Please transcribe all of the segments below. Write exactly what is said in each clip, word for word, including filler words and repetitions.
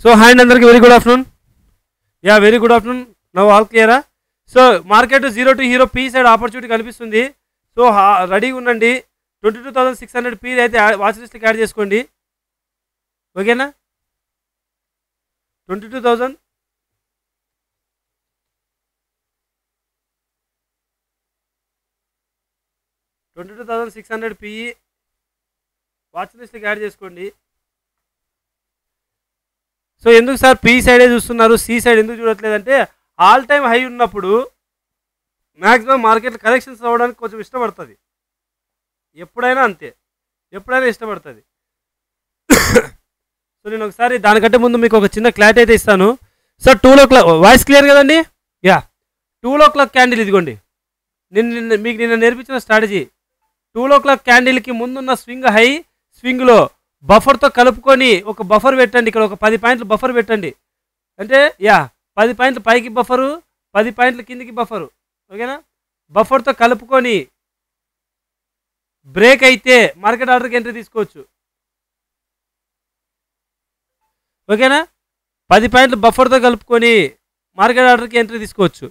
So hi అందరికి very good afternoon. Yeah very good afternoon. Now all క్లియరా? So market zero to hero P side opportunity కనిపిస్తుంది. So రెడీగా ఉండండి. Twenty two thousand six hundred P అయితే watch లిస్ట్కి add చేసుకోండి. ఓకేనా? Twenty two thousand twenty two thousand six hundred P watch లిస్ట్కి add చేసుకోండి. సో ఎందుకు సార్ పీ సైడే చూస్తున్నారు, సి సైడ్ ఎందుకు చూడట్లేదంటే ఆల్ టైమ్ హై ఉన్నప్పుడు మ్యాక్సిమం మార్కెట్ కరెక్షన్స్ అవ్వడానికి కొంచెం ఇష్టపడుతుంది. ఎప్పుడైనా అంతే, ఎప్పుడైనా ఇష్టపడుతుంది. సో నేను ఒకసారి దానికంటే ముందు మీకు ఒక చిన్న క్లారిటీ అయితే ఇస్తాను. Sir two o'clock voice clear కదండి? Yeah two o'clock candle ఇదిగోండి. నిన్న నిన్న మీకు నిన్న నేర్పించిన స్ట్రాటజీ టూ ఓ క్లాక్ క్యాండిల్కి ముందున్న స్వింగ్ హై, స్వింగ్లో బఫర్తో కలుపుకొని ఒక బఫర్ పెట్టండి. ఇక్కడ ఒక పది పాయింట్లు బఫర్ పెట్టండి. అంటే యా పది పాయింట్లు పైకి బఫరు, పది పాయింట్లు కిందికి బఫరు. ఓకేనా? బఫర్తో కలుపుకొని బ్రేక్ అయితే మార్కెట్ ఆర్డర్కి ఎంట్రీ తీసుకోవచ్చు. ఓకేనా? పది పాయింట్లు బఫర్తో కలుపుకొని మార్కెట్ ఆర్డర్కి ఎంట్రీ తీసుకోవచ్చు.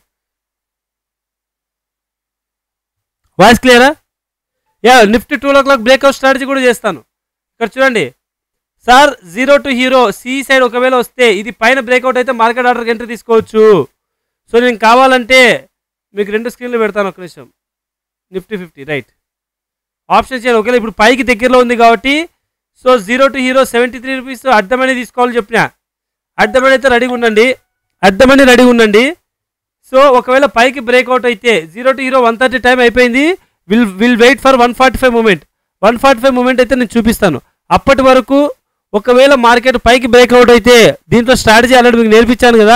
వాయిస్ క్లియరా? Yeah Nifty two o'clock breakout strategy కూడా చేస్తాను. ఇక్కడ చూడండి sir, zero to hero C side ఒకవేళ వస్తే ఇది పైన బ్రేక్అవుట్ అయితే మార్కెట్ ఆర్డర్కి ఎంట్రీ తీసుకోవచ్చు. సో నేను కావాలంటే మీకు రెండు స్క్రీన్లు పెడతాను. ఒక నిమిషం. నిఫ్టీ ఫిఫ్టీ రైట్ ఆప్షన్ చేయాలి. ఒకవేళ ఇప్పుడు పైకి దగ్గరలో ఉంది కాబట్టి so zero to hero seventy three rupees అడ్డమని తీసుకోవాలని చెప్పిన. అడ్డమని అయితే రెడీగా ఉండండి, అడ్డమని రెడీగా ఉండండి. సో ఒకవేళ పైకి బ్రేక్అవుట్ అయితే zero to hero one thirty time అయిపోయింది. Will will wait for one forty five moment. One forty five moment అయితే నేను చూపిస్తాను. అప్పటి వరకు ఒకవేళ మార్కెట్ పైకి బ్రేక్అవుట్ అయితే దీంట్లో స్ట్రాటజీ ఆల్రెడీ మీకు నేర్పించాను కదా.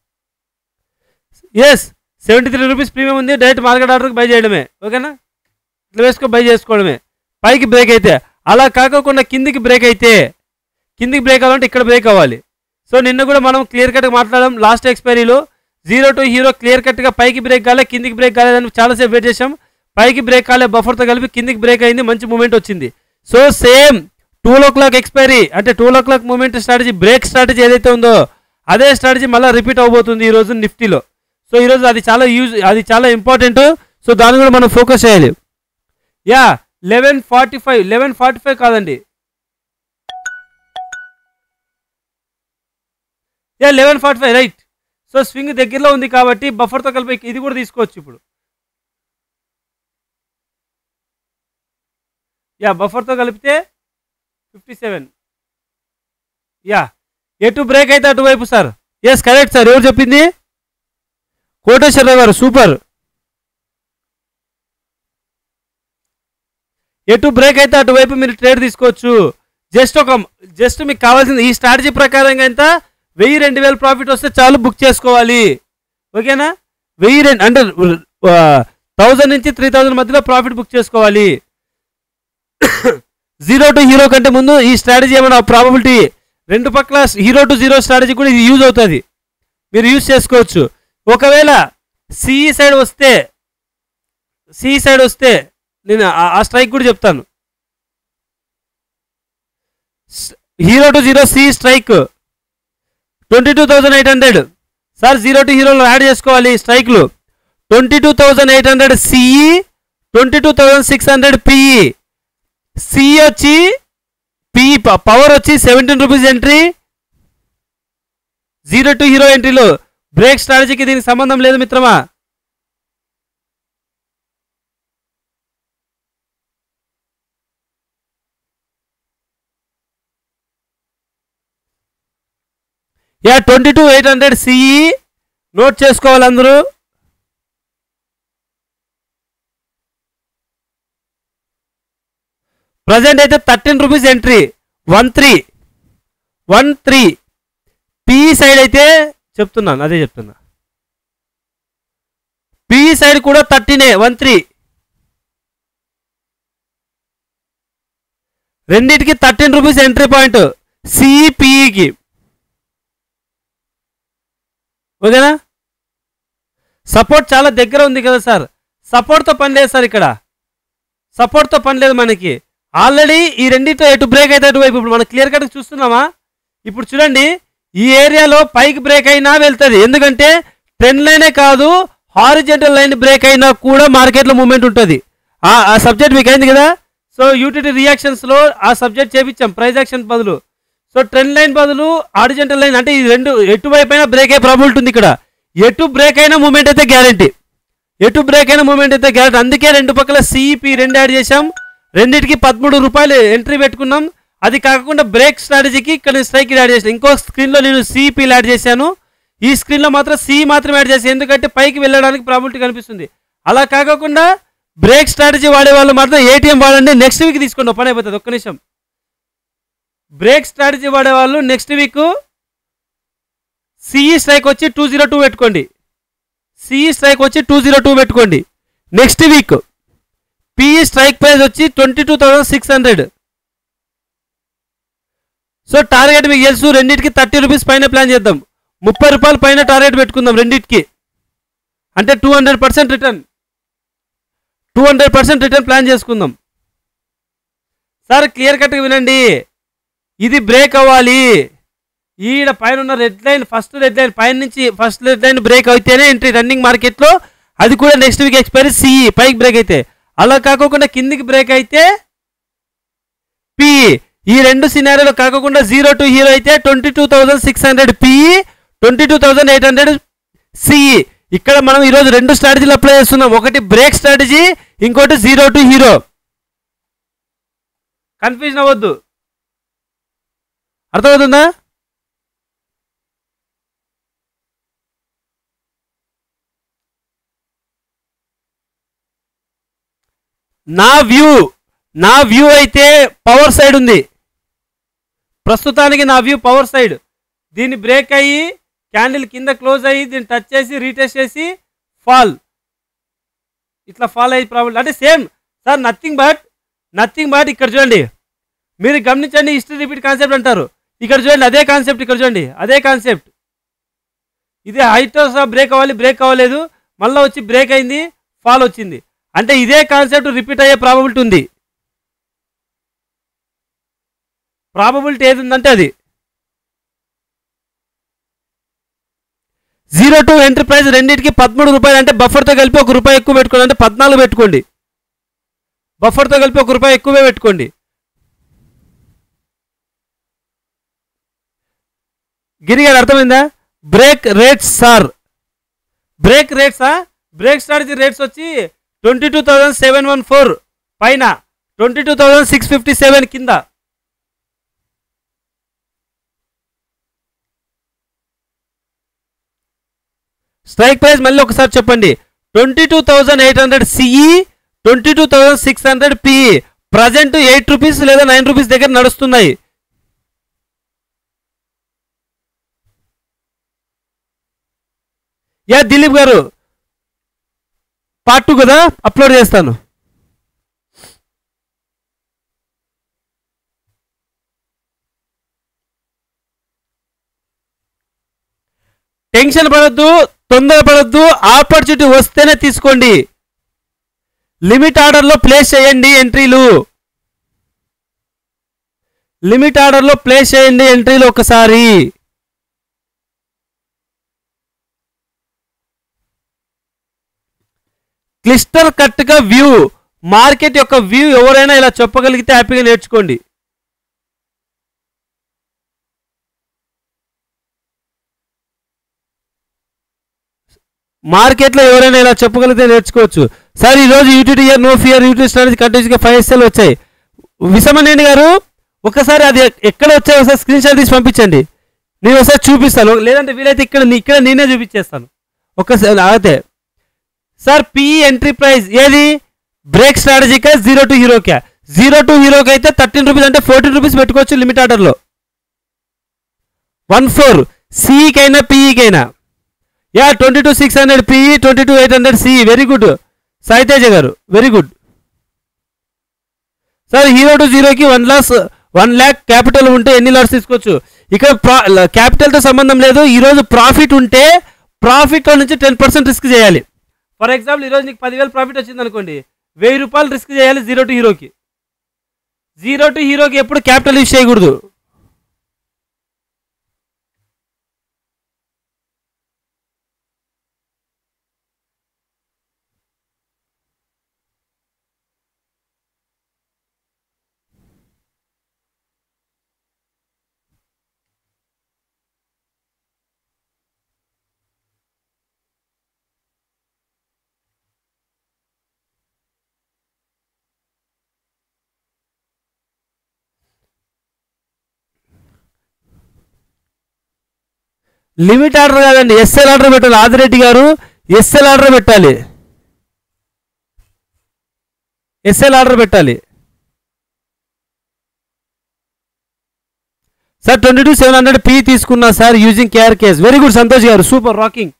Yes seventy three rupees premium ఉంది. డైరెక్ట్ మార్కెట్ ఆర్డర్కి బై చేయడమే. ఓకేనా? ఇట్లా వేసుకో బై చేసుకోవడమే. పైకి బ్రేక్ అయితే అలా కాకుండా కిందికి బ్రేక్ అయితే కిందికి బ్రేక్ అవ్వాలంటే ఇక్కడ బ్రేక్ అవ్వాలి. సో నిన్న కూడా మనం క్లియర్ కట్గా మాట్లాడడం లాస్ట్ ఎక్స్పైరీలో జీరో టు హీరో క్లియర్ కట్గా పైకి బ్రేక్ కాలే, కిందికి బ్రేక్ కాలేదని చాలాసేపు వెయిట్ చేసాం. పైకి బ్రేక్ కాలే, బఫర్తో కలిపి కిందికి బ్రేక్ అయింది, మంచి మూమెంట్ వచ్చింది. So same two o'clock expiry అంటే two o'clock moment strategy, break strategy ఏదైతే ఉందో అదే స్ట్రాటజీ మళ్ళీ రిపీట్ అవబోతుంది ఈరోజు నిఫ్టీలో. సో ఈరోజు అది చాలా యూజ్ అది చాలా ఇంపార్టెంట్. సో దాన్ని కూడా మనం ఫోకస్ చేయాలి. Yeah eleven forty five eleven forty five కాదండి, yeah eleven forty five right. So swing దగ్గరలో ఉంది కాబట్టి బఫర్తో కలిపి ఇది కూడా తీసుకోవచ్చు. ఇప్పుడు యా బఫర్తో కలిపితే ఫిఫ్టీ సెవెన్. యా ఎటు బ్రేక్ అయితే అటువైపు సార్. Yes correct sir. ఎవరు చెప్పింది? కోటేశ్వరరావు గారు, సూపర్. ఎటు బ్రేక్ అయితే అటువైపు మీరు ట్రేడ్ తీసుకోవచ్చు. జస్ట్ ఒక జస్ట్ మీకు కావాల్సింది ఈ స్ట్రాటజీ ప్రకారంగా ఎంత వెయ్యి రెండు వేలు ప్రాఫిట్ వస్తే చాలు, బుక్ చేసుకోవాలి. ఓకేనా? వెయ్యి రెండు అంటే థౌజండ్ నుంచి త్రీ థౌజండ్ మధ్యలో ప్రాఫిట్ బుక్ చేసుకోవాలి. జీరో టు హీరో కంటే ముందు ఈ స్ట్రాటజీ ఏమైనా ప్రాబబిలిటీ రెండు పక్కల హీరో టు జీరో స్ట్రాటజీ కూడా ఇది యూజ్ అవుతుంది, మీరు యూజ్ చేసుకోవచ్చు. ఒకవేళ సిఈ సైడ్ వస్తే సిఈ సైడ్ వస్తే నేను ఆ స్ట్రైక్ కూడా చెప్తాను. Hero to zero C strike twenty two thousand eight hundred sir. Zero to హీరోలో యాడ్ చేసుకోవాలి స్ట్రైక్లు. Twenty two thousand eight hundred CE, twenty two thousand six hundred PE. C వచ్చి పి పవర్ వచ్చి seventeen rupees entry. Zero to hero ఎంట్రీలో break స్ట్రాటజీకి దీనికి సంబంధం లేదు మిత్రమా. Yeah twenty two eight hundred CE note చేసుకోవాలి అందరూ. ప్రజెంట్ అయితే thirteen rupees entry. One three one three P side అయితే చెప్తున్నాను, అదే చెప్తున్నా. పీ సైడ్ కూడా థర్టీనే, వన్ త్రీ రెండింటికి థర్టీన్ రూపీస్ ఎంట్రీ పాయింట్ సిఈపిఈకి. ఓకేనా? సపోర్ట్ చాలా దగ్గర ఉంది కదా సార్. సపోర్ట్తో పని లేదు సార్, ఇక్కడ సపోర్ట్తో పని లేదు మనకి. ఆల్రెడీ ఈ రెండింటితో ఎటు బ్రేక్ అయితే అటువైపు ఇప్పుడు మనం క్లియర్ కట్గా చూస్తున్నామా. ఇప్పుడు చూడండి ఈ ఏరియాలో పైకి బ్రేక్ అయినా వెళ్తుంది, ఎందుకంటే ట్రెండ్ లైనే కాదు హారిజెంటల్ లైన్ బ్రేక్ అయినా కూడా మార్కెట్లో మూమెంట్ ఉంటుంది. ఆ సబ్జెక్ట్ మీకు అయింది కదా. సో యూటిలిటీ రియాక్షన్స్లో ఆ సబ్జెక్ట్ చేపించాం ప్రైస్ యాక్షన్ బదులు. సో ట్రెండ్ లైన్ బదులు హారిజెంటల్ లైన్, అంటే ఈ రెండు ఎటువైపు అయినా బ్రేక్ అయ్యే ప్రాబిలిటీ ఉంది. ఇక్కడ ఎటు బ్రేక్ అయినా మూమెంట్ అయితే గ్యారంటీ, ఎటు బ్రేక్ అయినా మూమెంట్ అయితే గ్యారంటీ. అందుకే రెండు పక్కల సిఈపి రెండు యాడ్ చేసాం, రెండింటికి పదమూడు రూపాయలు ఎంట్రీ పెట్టుకున్నాం. అది కాకుండా బ్రేక్ స్ట్రాటజీకి ఇక్కడ స్ట్రైక్ యాడ్ చేసాను. ఇంకో స్క్రీన్లో నేను సిఈపీలు యాడ్ చేశాను, ఈ స్క్రీన్లో మాత్రం సి మాత్రం యాడ్ చేశాను, ఎందుకంటే పైకి వెళ్ళడానికి ప్రాబిలిటీ కనిపిస్తుంది. అలా కాకుండా బ్రేక్ స్ట్రాటజీ వాడే వాళ్ళు మాత్రం ఏటీఎం వాడండి, నెక్స్ట్ వీక్ తీసుకోండి, పని అయిపోతుంది. ఒక్క నిమిషం. బ్రేక్ స్ట్రాటజీ వాడేవాళ్ళు నెక్స్ట్ వీక్ సిఈ స్ట్రైక్ వచ్చి టూ జీరో టూ పెట్టుకోండి, సిఈ స్ట్రైక్ వచ్చి టూ జీరో టూ పెట్టుకోండి. Next week PE strike price వచ్చి twenty two thousand six hundred. So target మీకు తెలుసు, రెండింటికి థర్టీ రూపీస్ పైన ప్లాన్ చేద్దాం, ముప్పై రూపాయల పైన టార్గెట్ పెట్టుకుందాం రెండింటికి, అంటే two hundred percent return, two hundred percent return plan చేసుకుందాం. సార్ క్లియర్ కట్గా వినండి, ఇది బ్రేక్ అవ్వాలి. ఈడ పైన ఉన్న red line, first red line పైన నుంచి ఫస్ట్ రెడ్ లైన్ బ్రేక్ అయితేనే ఎంట్రీ రన్నింగ్ మార్కెట్లో, అది కూడా నెక్స్ట్ వీక్ ఎక్స్పైరీ సిఈ పైకి బ్రేక్ అయితే. అలా కాకుండా కిందికి బ్రేక్ అయితే పిఈ. ఈ రెండు సినారీలో కాకుండా జీరో టు హీరో అయితే twenty two thousand six hundred PE, twenty two thousand eight hundred CE. ఇక్కడ మనం ఈరోజు రెండు స్ట్రాటజీలు అప్లై చేస్తున్నాం, ఒకటి బ్రేక్ స్ట్రాటజీ, ఇంకోటి జీరో టు హీరో. కన్ఫ్యూజన్ అవ్వద్దు, అర్థమవుతుందా? నా వ్యూ నా వ్యూ అయితే పవర్ సైడ్ ఉంది ప్రస్తుతానికి. నా వ్యూ పవర్ సైడ్. దీన్ని బ్రేక్ అయ్యి క్యాండిల్ కింద క్లోజ్ అయ్యి దీన్ని టచ్ చేసి రీటెస్ట్ చేసి ఫాల్, ఇట్లా ఫాల్ అయ్యి ప్రాబ్లం అంటే same sir. Nothing but nothing but ఇక్కడ చూడండి, మీరు గమనించండి, హిస్టరీ రిపీట్ కాన్సెప్ట్ అంటారు. ఇక్కడ చూడండి అదే కాన్సెప్ట్, ఇక్కడ చూడండి అదే కాన్సెప్ట్. ఇది హైట్ బ్రేక్ అవ్వాలి, బ్రేక్ అవ్వలేదు, మళ్ళీ వచ్చి బ్రేక్ అయింది, ఫాల్ వచ్చింది. అంటే ఇదే కాన్సెప్ట్ రిపీట్ అయ్యే ప్రాబబిలిటీ ఉంది. ప్రాబబిలిటీ ఏది ఉందంటే అది జీరో టూ ఎంట్రీ ప్రైస్ రెండింటికి పదమూడు రూపాయలు, అంటే బఫర్తో కలిపి ఒక రూపాయి ఎక్కువ పెట్టుకోండి, అంటే పద్నాలుగు పెట్టుకోండి. బఫర్తో కలిపి ఒక రూపాయి ఎక్కువే పెట్టుకోండి. గిరి గారు అర్థమైందా? బ్రేక్ రేట్స్ సార్, బ్రేక్ రేట్సా? బ్రేక్ స్ట్రాటజీ రేట్స్ వచ్చి twenty two thousand seven one four పైన, twenty two thousand six fifty seven కింద. స్ట్రైక్ ప్రైస్ మళ్ళీ ఒకసారి చెప్పండి, twenty two thousand eight hundred CE, twenty two thousand six hundred PE. Present eight rupees లేదా nine rupees దగ్గర నడుస్తున్నాయి. Ya Dilip గారు, part two కదా అప్లోడ్ చేస్తాను. టెన్షన్ పడద్దు, తొందర పడద్దు, ఆపర్చునిటీ వస్తేనే తీసుకోండి. లిమిట్ ఆర్డర్లో ప్లేస్ చేయండి ఎంట్రీలు, లిమిట్ ఆర్డర్లో ప్లేస్ చేయండి ఎంట్రీలు ఒకసారి. క్లిస్టర్ కట్గా వ్యూ, మార్కెట్ యొక్క వ్యూ ఎవరైనా ఇలా చెప్పగలిగితే హ్యాపీగా నేర్చుకోండి. మార్కెట్లో ఎవరైనా ఇలా చెప్పగలిగితే నేర్చుకోవచ్చు. సార్ ఈరోజు UTT year no fear UT strategy కంటిన్యూస్గా ఫైవ్ ఎస్ఎల్ వచ్చాయి. విషమనేని గారు ఒకసారి అది ఎక్కడ వచ్చాయి ఒకసారి స్క్రీన్ షాట్ తీసి పంపించండి, నేను ఒకసారి చూపిస్తాను. లేదంటే వీలైతే ఇక్కడ ఇక్కడ నేనే చూపించేస్తాను ఒక్కసారి అయితే. సార్ పిఈ ఎంట్రీ ప్రైస్ ఏది? బ్రేక్ స్ట్రాటజీకా జీరో టు హీరోకా? జీరో టు హీరోకి అయితే థర్టీన్ రూపీస్, అంటే ఫోర్టీన్ రూపీస్ పెట్టుకోవచ్చు లిమిట్ ఆర్డర్లో. వన్ ఫోర్ సిఈకైనా పిఈకైనా. Ya twenty two six hundred PE, twenty two eight hundred CE. Very good Saiteja గారు, very good. Sir hero to జీరోకి one loss one lakh capital ఉంటే ఎన్ని లాట్స్ తీసుకోవచ్చు? ఇక్కడ ప్రా క్యాపిటల్తో సంబంధం లేదు. ఈరోజు ప్రాఫిట్ ఉంటే ప్రాఫిట్లో నుంచి టెన్ పర్సెంట్ రిస్క్ చేయాలి. ఫర్ ఎగ్జాంపుల్ ఈరోజు నీకు పదివేలు ప్రాఫిట్ వచ్చింది అనుకోండి, వెయ్యి రూపాయలు రిస్క్ చేయాలి జీరో టు హీరోకి. జీరో టు హీరోకి ఎప్పుడు క్యాపిటల్ యూజ్ చేయకూడదు. లిమిట్ ఆర్డర్ కాదండి, ఎస్ఎల్ ఆర్డర్ పెట్టాలి. ఆదిరెడ్డి గారు ఎస్ఎల్ ఆర్డర్ పెట్టాలి, ఎస్ఎల్ ఆర్డర్ పెట్టాలి sir. Twenty two seven hundred P తీసుకున్నా sir using KR KS. Very good Santosh గారు, సూపర్ రాకింగ్.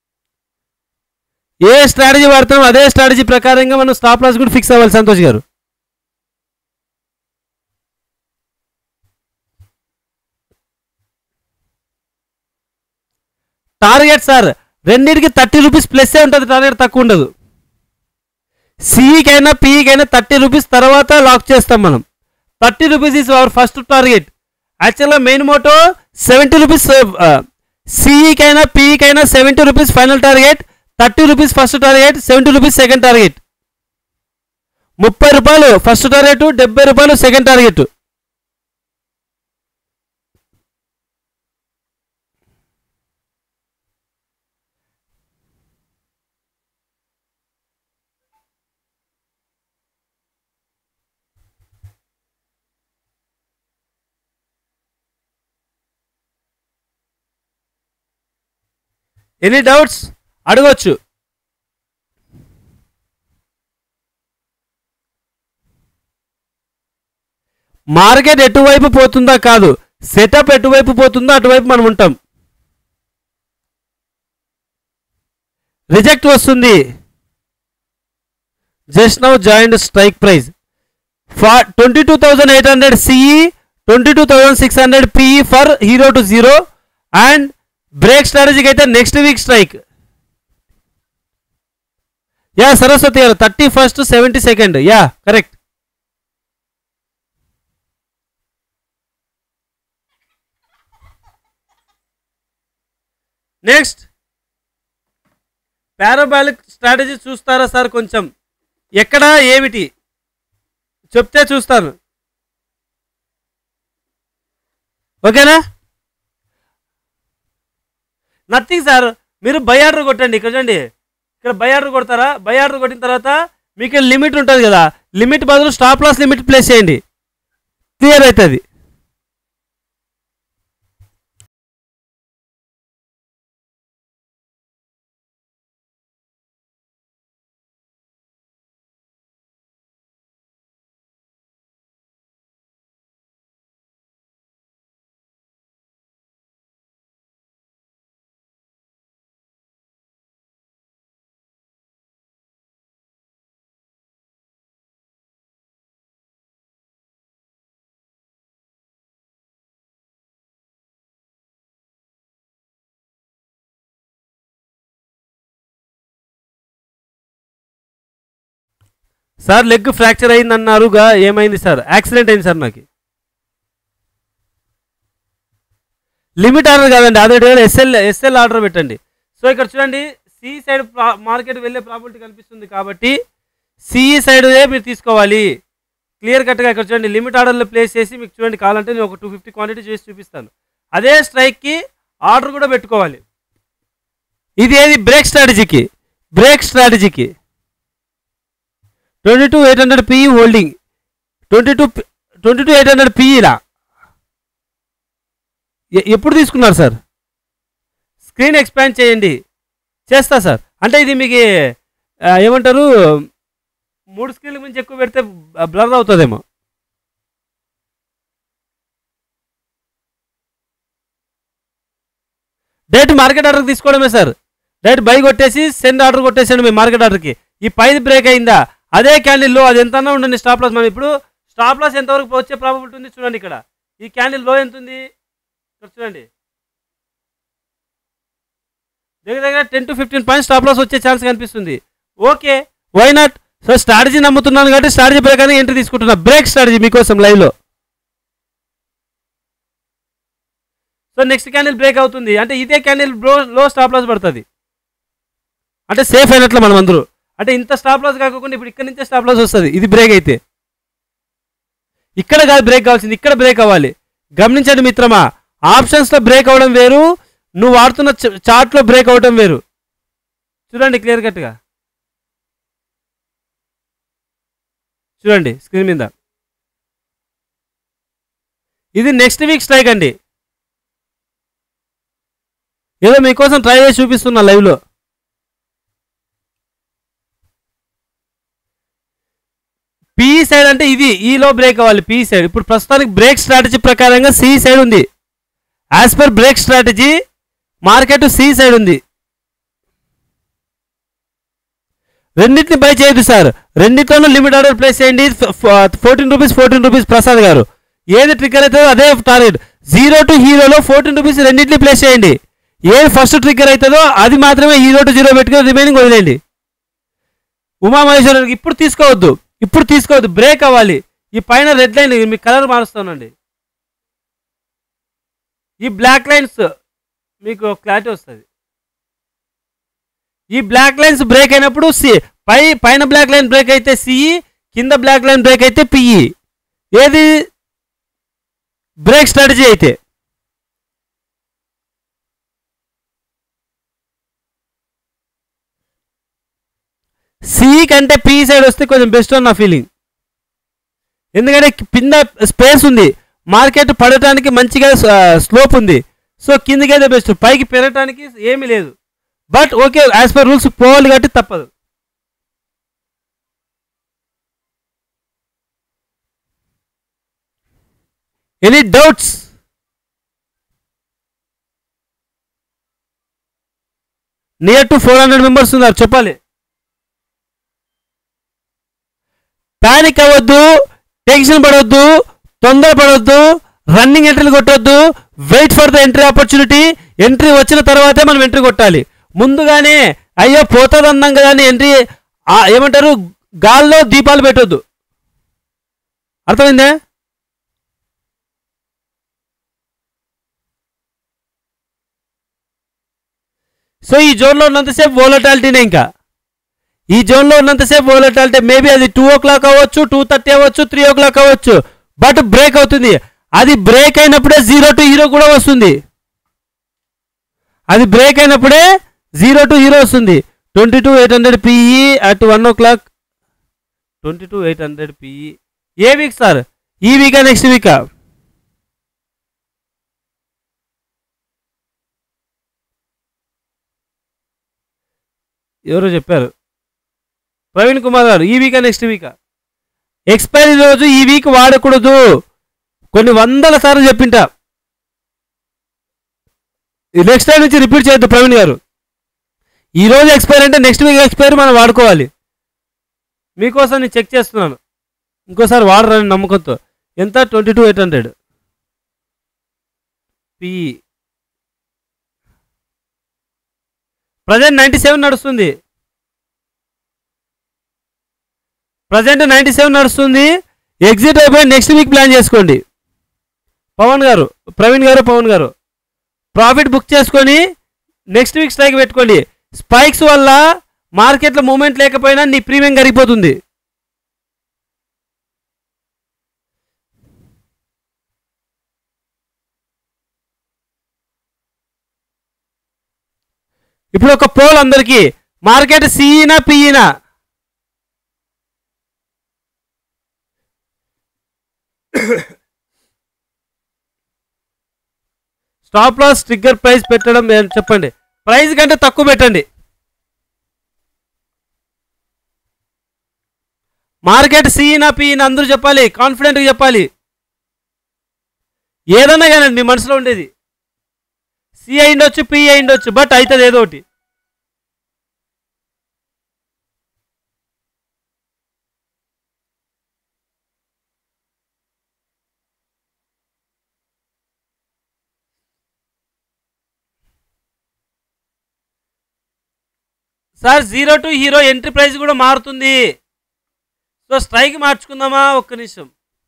ఏ స్ట్రాటజీ వాడతాం అదే స్ట్రాటజీ ప్రకారంగా మనం స్టాప్ లాస్ కూడా ఫిక్స్ అవ్వాలి సంతోష్ గారు. టార్గెట్ సార్ రెండింటికి థర్టీ రూపీస్ ప్లస్ ఉంటుంది, టార్గెట్ తక్కువ ఉండదు. సిఈకైనా పీఈకైనా థర్టీ రూపీస్ తర్వాత లాక్ చేస్తాం మనం. Thirty rupees is our first target. యాక్చువల్గా మెయిన్ మోటో సెవెంటీ రూపీస్, సిఈకైనా పీఈకైనా seventy rupees final target, thirty rupees first target, seventy rupees second target. ముప్పై రూపాయలు ఫస్ట్ టార్గెట్, డెబ్బై రూపాయలు సెకండ్ టార్గెట్. ఎనీ డౌట్స్ అడగొచ్చు. మార్కెట్ ఎటువైపు పోతుందా కాదు, సెటప్ ఎటువైపు పోతుందో అటువైపు మనం ఉంటాం. రిజెక్ట్ వస్తుంది. Just now join strike price for twenty two thousand eight hundred CE, twenty two thousand six hundred PE for hero to zero. And break స్ట్రాటజీకి అయితే next week strike. Ya Saraswati గారు thirty first seventy second, ya correct. Next parabolic strategy చూస్తారా sir? కొంచెం ఎక్కడ ఏమిటి చెప్తే చూస్తాను, ఓకేనా? నథింగ్ సార్, మీరు బై ఆర్డర్ కొట్టండి. ఇక్కడ చూడండి, ఇక్కడ బై ఆర్డర్ కొడతారా? బై ఆర్డర్ కొట్టిన తర్వాత మీకు లిమిట్ ఉంటుంది కదా, లిమిట్ బదులు స్టాప్ లాస్ లిమిట్ ప్లేస్ చేయండి, క్లియర్ అవుతుంది. సార్ లెగ్ ఫ్రాక్చర్ అయింది అన్నారుగా, ఏమైంది సార్? యాక్సిడెంట్ అయింది సార్ నాకు. లిమిట్ ఆర్డర్ కాదండి, అదే ఎస్ఎల్ ఎస్ఎల్ ఆర్డర్ పెట్టండి. సో ఇక్కడ చూడండి, సి సైడ్ మార్కెట్ వెళ్ళే ప్రాబిలిటీ కనిపిస్తుంది కాబట్టి సిఈ సైడే మీరు తీసుకోవాలి. క్లియర్ కట్గా ఇక్కడ చూడండి, లిమిట్ ఆర్డర్లో ప్లేస్ చేసి మీకు చూడండి, కావాలంటే నేను ఒక టూ ఫిఫ్టీ క్వాంటిటీ చేసి చూపిస్తాను. అదే స్ట్రైక్కి ఆర్డర్ కూడా పెట్టుకోవాలి. ఇది ఏది? బ్రేక్ స్ట్రాటజీకి. బ్రేక్ స్ట్రాటజీకి twenty two eight hundred PE holding, twenty two twenty two eight hundred పిఈలా ఎప్పుడు తీసుకున్నారు సార్? స్క్రీన్ ఎక్స్పాండ్ చేయండి. చేస్తా సార్. అంటే ఇది మీకు ఏమంటారు, మూడు స్క్రీన్ల నుంచి ఎక్కువ పెడితే బ్లర్ అవుతుందేమో. డైరెక్ట్ మార్కెట్ ఆర్డర్కి తీసుకోవడమే సార్. డైరెక్ట్ బై కొట్టేసి సెండ్ ఆర్డర్ కొట్టేసాడు మీ మార్కెట్ ఆర్డర్కి. ఈ పైది బ్రేక్ అయిందా, అదే క్యాండిల్లో అది ఎంతన్నా ఉండండి స్టాప్ లాస్. మనం ఇప్పుడు స్టాప్ లాస్ ఎంతవరకు వచ్చే ప్రాబిలిటీ ఉంది చూడండి. ఇక్కడ ఈ క్యాండిల్ లో ఎంత ఉంది ఇక్కడ చూడండి, దగ్గర దగ్గర ten to fifteen points stop loss వచ్చే ఛాన్స్ కనిపిస్తుంది. Okay, why not? So strategy నమ్ముతున్నాను కాబట్టి స్ట్రాటజీ ప్రకారం ఎంట్రీ తీసుకుంటున్నా. బ్రేక్ స్ట్రాటజీ మీకోసం లైవ్లో. సో నెక్స్ట్ క్యాండిల్ బ్రేక్ అవుతుంది అంటే ఇదే క్యాండిల్ బ్లో లో స్టాప్ లాస్ పడుతుంది, అంటే సేఫ్ అయినట్లు మనం అందరూ. అంటే ఇంత స్టాప్ లాస్ కాకుండా ఇప్పుడు ఇక్కడ నుంచే స్టాప్ లాస్ వస్తుంది. ఇది బ్రేక్ అయితే ఇక్కడ కాదు బ్రేక్ కావాల్సింది, ఇక్కడ బ్రేక్ అవ్వాలి. గమనించండి మిత్రమా, ఆప్షన్స్లో బ్రేక్ అవ్వడం వేరు, నువ్వు వాడుతున్న చార్ట్లో బ్రేక్ అవ్వడం వేరు. చూడండి క్లియర్ కట్గా చూడండి స్క్రీన్ మీద. ఇది నెక్స్ట్ వీక్ స్ట్రైక్ అండి. ఏదో మీకోసం ట్రై చేసి చూపిస్తున్నా లైవ్లో. పిఈ సైడ్ అంటే ఇది, ఈలో బ్రేక్ అవ్వాలి పిఈ సైడ్. ఇప్పుడు ప్రస్తుతానికి బ్రేక్ స్ట్రాటజీ ప్రకారంగా సి సైడ్ ఉంది. As per break strategy market C side ఉంది. రెండింటిని బై చేయదు సార్, రెండింటిలోనూ లిమిట్ ఆర్డర్ ప్లేస్ చేయండి. Fourteen rupees fourteen rupees Prasad గారు, ఏది ట్రిగ్గర్ అవుతుందో అదే టార్గెట్. జీరో టు హీరోలో ఫోర్టీన్ రూపీస్ రెండింటిని ప్లేస్ చేయండి. ఏది ఫస్ట్ ట్రిగ్గర్ అవుతుందో అది మాత్రమే హీరో టు జీరో పెట్టుకుని రిమైనింగ్ వదిలేయండి. ఉమామహేశ్వర ఇప్పుడు తీసుకోవద్దు, ఇప్పుడు తీసుకోవద్దు, బ్రేక్ అవ్వాలి. ఈ పైన రెడ్ లైన్ మీ కలర్ మారుస్తానండి. ఈ బ్లాక్ లైన్స్ మీకు క్లారిటీ వస్తుంది. ఈ బ్లాక్ లైన్స్ బ్రేక్ అయినప్పుడు సి, పై పైన బ్లాక్ లైన్ బ్రేక్ అయితే సిఈ, కింద బ్లాక్ లైన్ బ్రేక్ అయితే పిఈ. ఏది బ్రేక్ స్ట్రాటజీ అయితే. సిఈ కంటే పిఈ సైడ్ వస్తే కొంచెం బెస్ట్ అని నా ఫీలింగ్. ఎందుకంటే కింద స్పేస్ ఉంది, మార్కెట్ పడటానికి మంచిగా స్లోప్ ఉంది. సో కిందకి అయితే బెస్ట్, పైకి పెరగటానికి ఏమీ లేదు. But okay, as per rules పోవాలి కాబట్టి తప్పదు. Any doubts? Near to four hundred members ఉన్నారు, చెప్పాలి. ప్యానిక్ అవ్వద్దు, టెన్షన్ పడవద్దు, తొందర పడవద్దు, రన్నింగ్ ఎంట్రీలు కొట్టొద్దు. Wait for the entry opportunity. Entry వచ్చిన తర్వాతే మనం ఎంట్రీ కొట్టాలి. ముందుగానే అయ్యో పోతుంది అన్నాం కదా అని ఎంట్రీ ఏమంటారు గాల్లో దీపాలు పెట్టొద్దు. అర్థమైందే? సో ఈ జోన్లో ఉన్నంతసేపు వోలటాలిటీనే. ఇంకా ఈ జోన్లో ఉన్నంతసేపు వోలటాలిటీ. మేబీ అది టూ ఓ క్లాక్ అవ్వచ్చు, టూ థర్టీ అవ్వచ్చు, త్రీ ఓ క్లాక్ అవ్వచ్చు, బట్ బ్రేక్ అవుతుంది. అది బ్రేక్ అయినప్పుడే జీరో టు హీరో కూడా వస్తుంది. అది బ్రేక్ అయినప్పుడే జీరో టు హీరో వస్తుంది. Twenty two eight hundred PE at one o'clock. Twenty two eight hundred PE a week sir? ఈ వీకా నెక్స్ట్ వీకా? ఎవరో చెప్పారు, ప్రవీణ్ కుమార్ గారు. ఈ వీకా నెక్స్ట్ వీకా? ఎక్స్పైరీ రోజు ఈ వీక్ వాడకూడదు, కొన్ని వందల సార్లు చెప్పింటా. నెక్స్ట్ టైం నుంచి రిపీట్ చేయొద్దు ప్రవీణ్ గారు. ఈ రోజు ఎక్స్పైర్ అంటే నెక్స్ట్ వీక్ ఎక్స్పైర్ మనం వాడుకోవాలి. మీకోసం నేను చెక్ చేస్తున్నాను, ఇంకోసారి వాడరని నమ్మకంతో. ఎంత? Twenty two eight hundred PE. Present ninety seven నడుస్తుంది. ప్రజెంట్ నైంటీ సెవెన్ నడుస్తుంది. ఎగ్జిట్ అయిపోయి నెక్స్ట్ వీక్ ప్లాన్ చేసుకోండి. పవన్ గారు, ప్రవీణ్ గారు, పవన్ గారు, ప్రాఫిట్ బుక్ చేసుకొని నెక్స్ట్ వీక్ స్ట్రైక్ పెట్టుకోండి. స్పైక్స్ వల్ల మార్కెట్లో మూమెంట్ లేకపోయినా నీ ప్రీమియం కరిగిపోతుంది. ఇప్పుడు ఒక పోల్ అందరికీ, మార్కెట్ సిఈనా పిఈనా? స్టాప్ లాస్ ట్రిగ్గర్ ప్రైస్ పెట్టడం చెప్పండి. ప్రైస్ కంటే తక్కువ పెట్టండి. మార్కెట్ సిఈనా పిఈనా అందరూ చెప్పాలి, కాన్ఫిడెంట్గా చెప్పాలి. ఏదన్నా కానీ మీ మనసులో ఉండేది. సి అయిండొచ్చు, పి అయిండొచ్చు, బట్ అవుతుంది ఏదో ఒకటి. Sir zero to hero entry price కూడా మారుతుంది. సో స్ట్రైక్ మార్చుకుందామా? ఒక్క నిమిషం.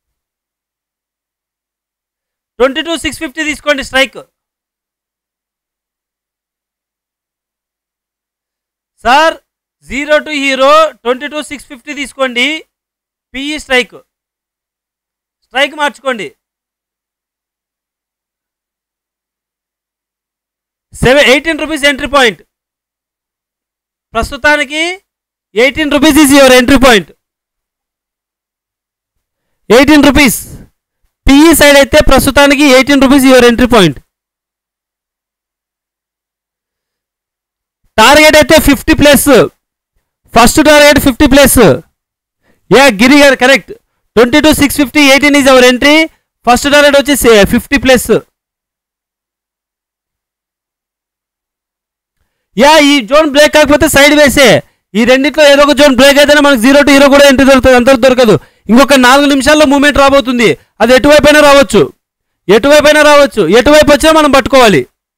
ట్వంటీ టూ సిక్స్ ఫిఫ్టీ తీసుకోండి strike. Sir zero to hero twenty two six fifty తీసుకోండి. పిఈ స్ట్రైక్, స్ట్రైక్ మార్చుకోండి. Seven eighteen rupees entry point. ప్రస్తుతానికి eighteen rupees is your entry point. Eighteen rupees PE side అయితే ప్రస్తుతానికి eighteen rupees your entry point. Target అయితే fifty plus, first target fifty plus. Ya Giri గారు correct. Twenty two six fifty eighteen is our entry. First target వచ్చి fifty plus. Ya ఈ zone break కాకపోతే side వేసే. ఈ రెండింటిలో ఏదో ఒక జోన్ బ్రేక్ అయితేనే మనకు జీరో టు హీరో కూడా ఎంట్రీ దొరుకుతుంది, అంత దొరకదు. ఇంకొక నాలుగు నిమిషాల్లో మూమెంట్ రాబోతుంది. అది ఎటువైపు అయినా రావచ్చు, ఎటువైపు అయినా రావచ్చు. ఎటువైపు వచ్చినా మనం పట్టుకోవాలి,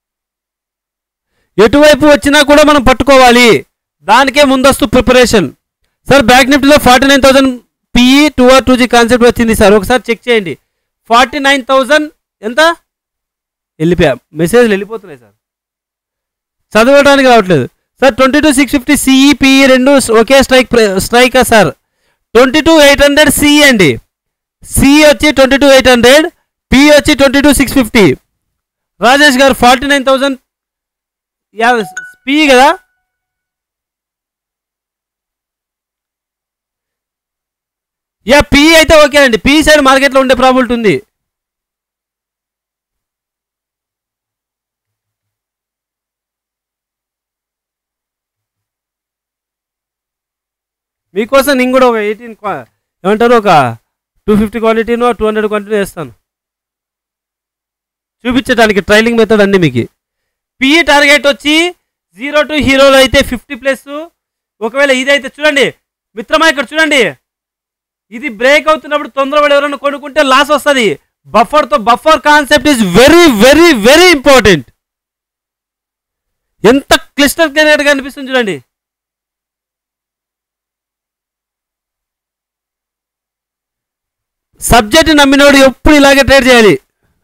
ఎటువైపు వచ్చినా కూడా మనం పట్టుకోవాలి. దానికే ముందస్తు ప్రిపరేషన్. సార్ బ్యాక్ నిఫ్టీలో forty nine thousand PE two R two G concept వచ్చింది సార్, ఒకసారి చెక్ చేయండి. ఫార్టీ నైన్ థౌసండ్ ఎంత వెళ్ళిపోయా, మెసేజ్లు వెళ్ళిపోతున్నాయి సార్, చదవడానికి రావట్లేదు sir. Twenty two six fifty CE PE రెండు ఒకే స్ట్రైక్ స్ట్రైకా sir. Twenty two eight hundred CE అండి, సిఈ వచ్చి twenty two eight hundred, PE వచ్చి twenty two six fifty. Rajesh గారు forty nine thousand ya PE కదా. యా పిఈ అయితే okay అండి, పిఈ సైడ్ మార్కెట్లో ఉండే ప్రాబిలిటీ ఉంది. మీకోసం నేను కూడా ఒక ఎయిటీన్ ఏమంటారు ఒక టూ ఫిఫ్టీ క్వాలిటీను టూ హండ్రెడ్ క్వాలిటీ వేస్తాను చూపించడానికి, ట్రైలింగ్ మెథడ్ అన్ని మీకు. పిఈ టార్గెట్ వచ్చి జీరో టు హీరోలో అయితే ఫిఫ్టీ ప్లస్. ఒకవేళ ఇదైతే చూడండి మిత్రమా, ఇక్కడ చూడండి, ఇది బ్రేక్ అవుతున్నప్పుడు తొందరపడి ఎవరైనా కొనుక్కుంటే లాస్ వస్తుంది. బఫర్తో buffer concept is very very very important. ఎంత క్లిస్టర్ క్లియర్గా అనిపిస్తుంది చూడండి. సబ్జెక్ట్ నమ్మినోడు ఎప్పుడు ఇలాగే ట్రేడ్ చేయాలి.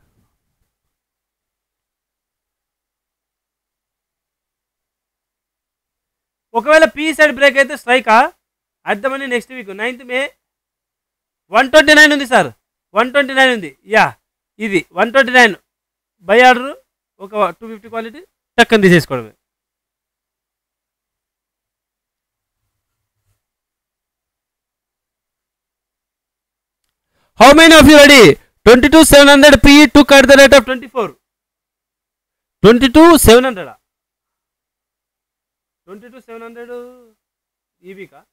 ఒకవేళ పీ సైడ్ బ్రేక్ అయితే స్ట్రైకా అర్థమని next week ninth May one twenty nine ఉంది సార్, వన్ ట్వంటీ నైన్ ఉంది. యా ఇది one twenty nine buy order ఒక టూ ఫిఫ్టీ క్వాలిటీ టక్కని తీసేసుకోవడమే. How many of you ready? twenty-two seven hundred P E took at the rate of twenty-four. twenty-two seven hundred. twenty-two seven hundred E V का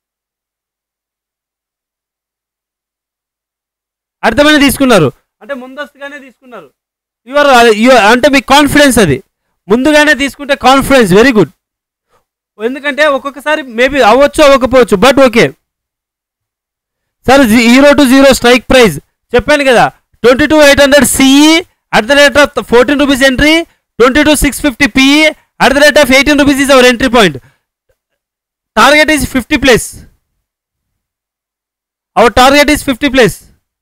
అర్థమని తీసుకున్నారు అంటే ముందస్తుగానే తీసుకున్నారు. Your అంటే మీ confidence, అది ముందుగానే తీసుకుంటే కాన్ఫిడెన్స్ వెరీ గుడ్. ఎందుకంటే ఒక్కొక్కసారి మేబీ అవ్వచ్చు అవ్వకపోవచ్చు, but okay sir. Zero to zero strike price చెప్పాను కదా, twenty two eight hundred CE at the rate of fourteen rupees entry, twenty two six fifty PE at the rate of eighteen rupees is our entry point. Target is fifty plus, our target is fifty plus.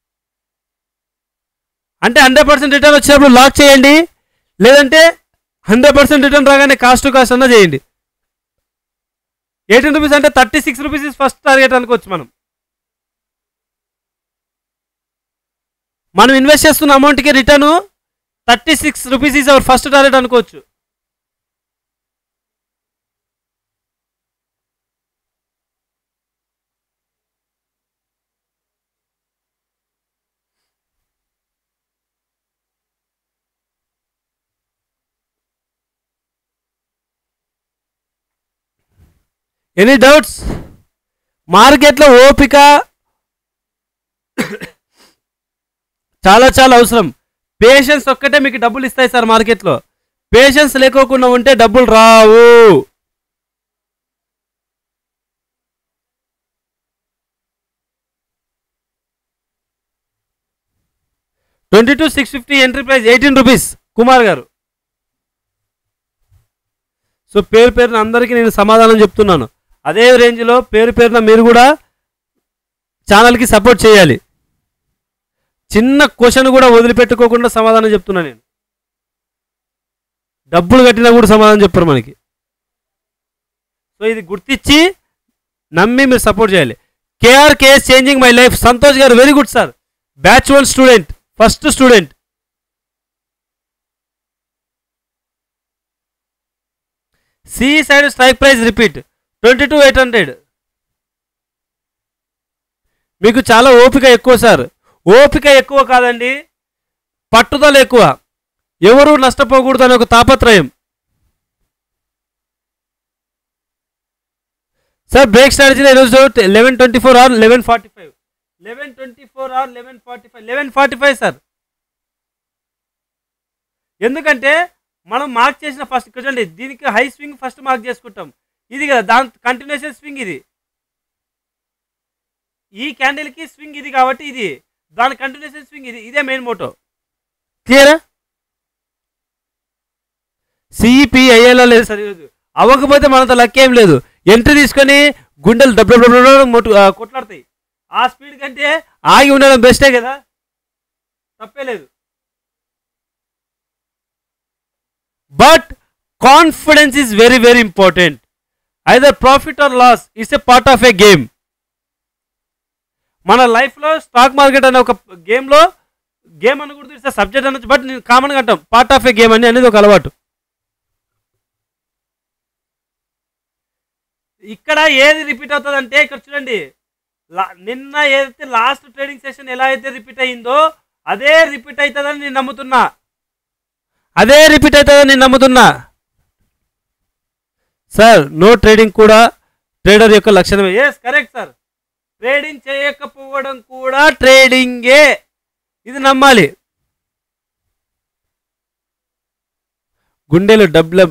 అంటే hundred percent return వచ్చినప్పుడు lock చేయండి, లేదంటే hundred percent return రాగానే cost to cost అన్నా చేయండి. Eighteen rupees అంటే thirty six rupees is first target అనుకోవచ్చు. మనం మనం ఇన్వెస్ట్ చేస్తున్న అమౌంట్కి return thirty six rupees is our first target అనుకోవచ్చు. Any doubts? మార్కెట్లో ఓపిక చాలా చాలా అవసరం. పేషెన్స్ ఒక్కటే మీకు డబ్బులు ఇస్తాయి సార్. మార్కెట్లో పేషెన్స్ లేకోకుండా ఉంటే డబ్బులు రావు. Twenty two six fifty entry price eighteen rupees Kumar గారు. సో పేరు పేరున అందరికీ నేను సమాధానం చెప్తున్నాను. అదే రేంజ్లో పేరు పేరున మీరు కూడా ఛానల్కి సపోర్ట్ చేయాలి. చిన్న క్వశ్చన్ కూడా వదిలిపెట్టుకోకుండా సమాధానం చెప్తున్నా నేను. డబ్బులు కట్టినా కూడా సమాధానం చెప్పరు మనకి. సో ఇది గుర్తించి నమ్మి మీరు సపోర్ట్ చేయాలి. KR KS changing my life Santosh గారు very good sir. Batch one student, first student. C side strike price repeat twenty two eight hundred. మీకు చాలా ఓపిక ఎక్కువ సార్. ఓపిక ఎక్కువ కాదండి, పట్టుదల ఎక్కువ. ఎవరు నష్టపోకూడదు అనే ఒక తాపత్రయం. సార్ బ్రేక్ స్ట్రాటజీలో ఈరోజు eleven twenty four or eleven forty five eleven twenty four or eleven forty five eleven forty five sir. ఎందుకంటే మనం మార్క్ చేసిన ఫస్ట్ చూడండి, దీనికి హై స్వింగ్ ఫస్ట్ మార్క్ చేసుకుంటాం. ఇది కదా దాని కంటిన్యూషన్ స్వింగ్, ఇది ఈ క్యాండిల్కి స్వింగ్ ఇది కాబట్టి ఇది దాని కంటిన్యూషన్ స్వింగ్, ఇది ఇదే మెయిన్ మోటో. క్లియరా? సిఈపిఐఏలో లేదు సార్ ఈరోజు. అవ్వకపోతే మనతో లక్ ఏం లేదు. ఎంట్రీ తీసుకొని గుండెలు డబ్బు డబ్బు మొట్టు కొట్లాడతాయి. ఆ స్పీడ్ కంటే ఆగి ఉండడం బెస్టే కదా, తప్పే లేదు. But confidence is very very important. Either profit or loss it's a part of a game. మన లైఫ్లో స్టాక్ మార్కెట్ అనే ఒక గేమ్లో, గేమ్ అనకూడదు, ఇట్స్ సబ్జెక్ట్ అనొచ్చు, బట్ నేను కామన్గా అంటాం పార్ట్ ఆఫ్ ఏ గేమ్ అని అనేది ఒక అలవాటు. ఇక్కడ ఏది రిపీట్ అవుతుంది అంటే ఇక్కడ చూడండి, నిన్న ఏదైతే లాస్ట్ ట్రేడింగ్ సెషన్ ఎలా అయితే రిపీట్ అయ్యిందో అదే రిపీట్ అవుతుందని నేను నమ్ముతున్నా, అదే రిపీట్ అవుతుందని నేను నమ్ముతున్నా. సార్ నో ట్రేడింగ్ కూడా ట్రేడర్ యొక్క లక్షణమే. ఎస్ కరెక్ట్ సార్, ట్రేడింగ్ చేయకపోవడం కూడా ట్రేడింగే, ఇది నమ్మాలి. గుండెలు డబ్బులు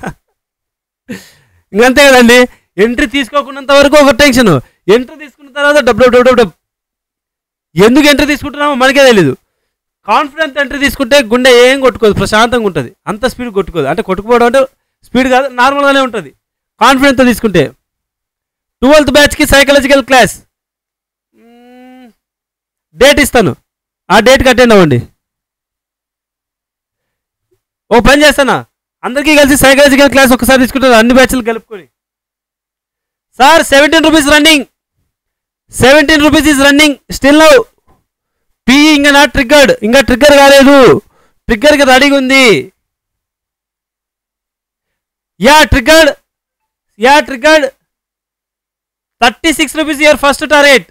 ఇంకంతే కదండి. ఎంట్రీ తీసుకోకున్నంత వరకు ఒక టెన్షన్, ఎంట్రీ తీసుకున్న తర్వాత డబ్బు డబ్బు డబ్బు డబ్బు ఎందుకు ఎంట్రీ తీసుకుంటున్నామో మనకే తెలీదు. కాన్ఫిడెన్స్ ఎంట్రీ తీసుకుంటే గుండె ఏం కొట్టుకోదు, ప్రశాంతంగా ఉంటుంది. అంత స్పీడ్ కొట్టుకోదు, అంటే కొట్టుకుపోవడం అంటే స్పీడ్ కాదు, నార్మల్గానే ఉంటుంది కాన్ఫిడెన్స్తో తీసుకుంటే. ట్వెల్త్ బ్యాచ్కి సైకలాజికల్ క్లాస్ డేట్ ఇస్తాను, ఆ డేట్కి అటెండ్ అవ్వండి. ఓ పని చేస్తానా, అందరికీ కలిసి సైకలాజికల్ క్లాస్ ఒకసారి తీసుకుంటారు అన్ని బ్యాచ్లు కలుపుకొని. Sir seventeen rupees running, seventeen rupees is running still now. PE ఇంకా నా ట్రిగ్గర్డ్, ఇంకా ట్రిగ్గర్ కాలేదు, ట్రిగ్గర్కి రెడీగా ఉంది. Yeah triggered, yeah triggered. Thirty six rupees your first target,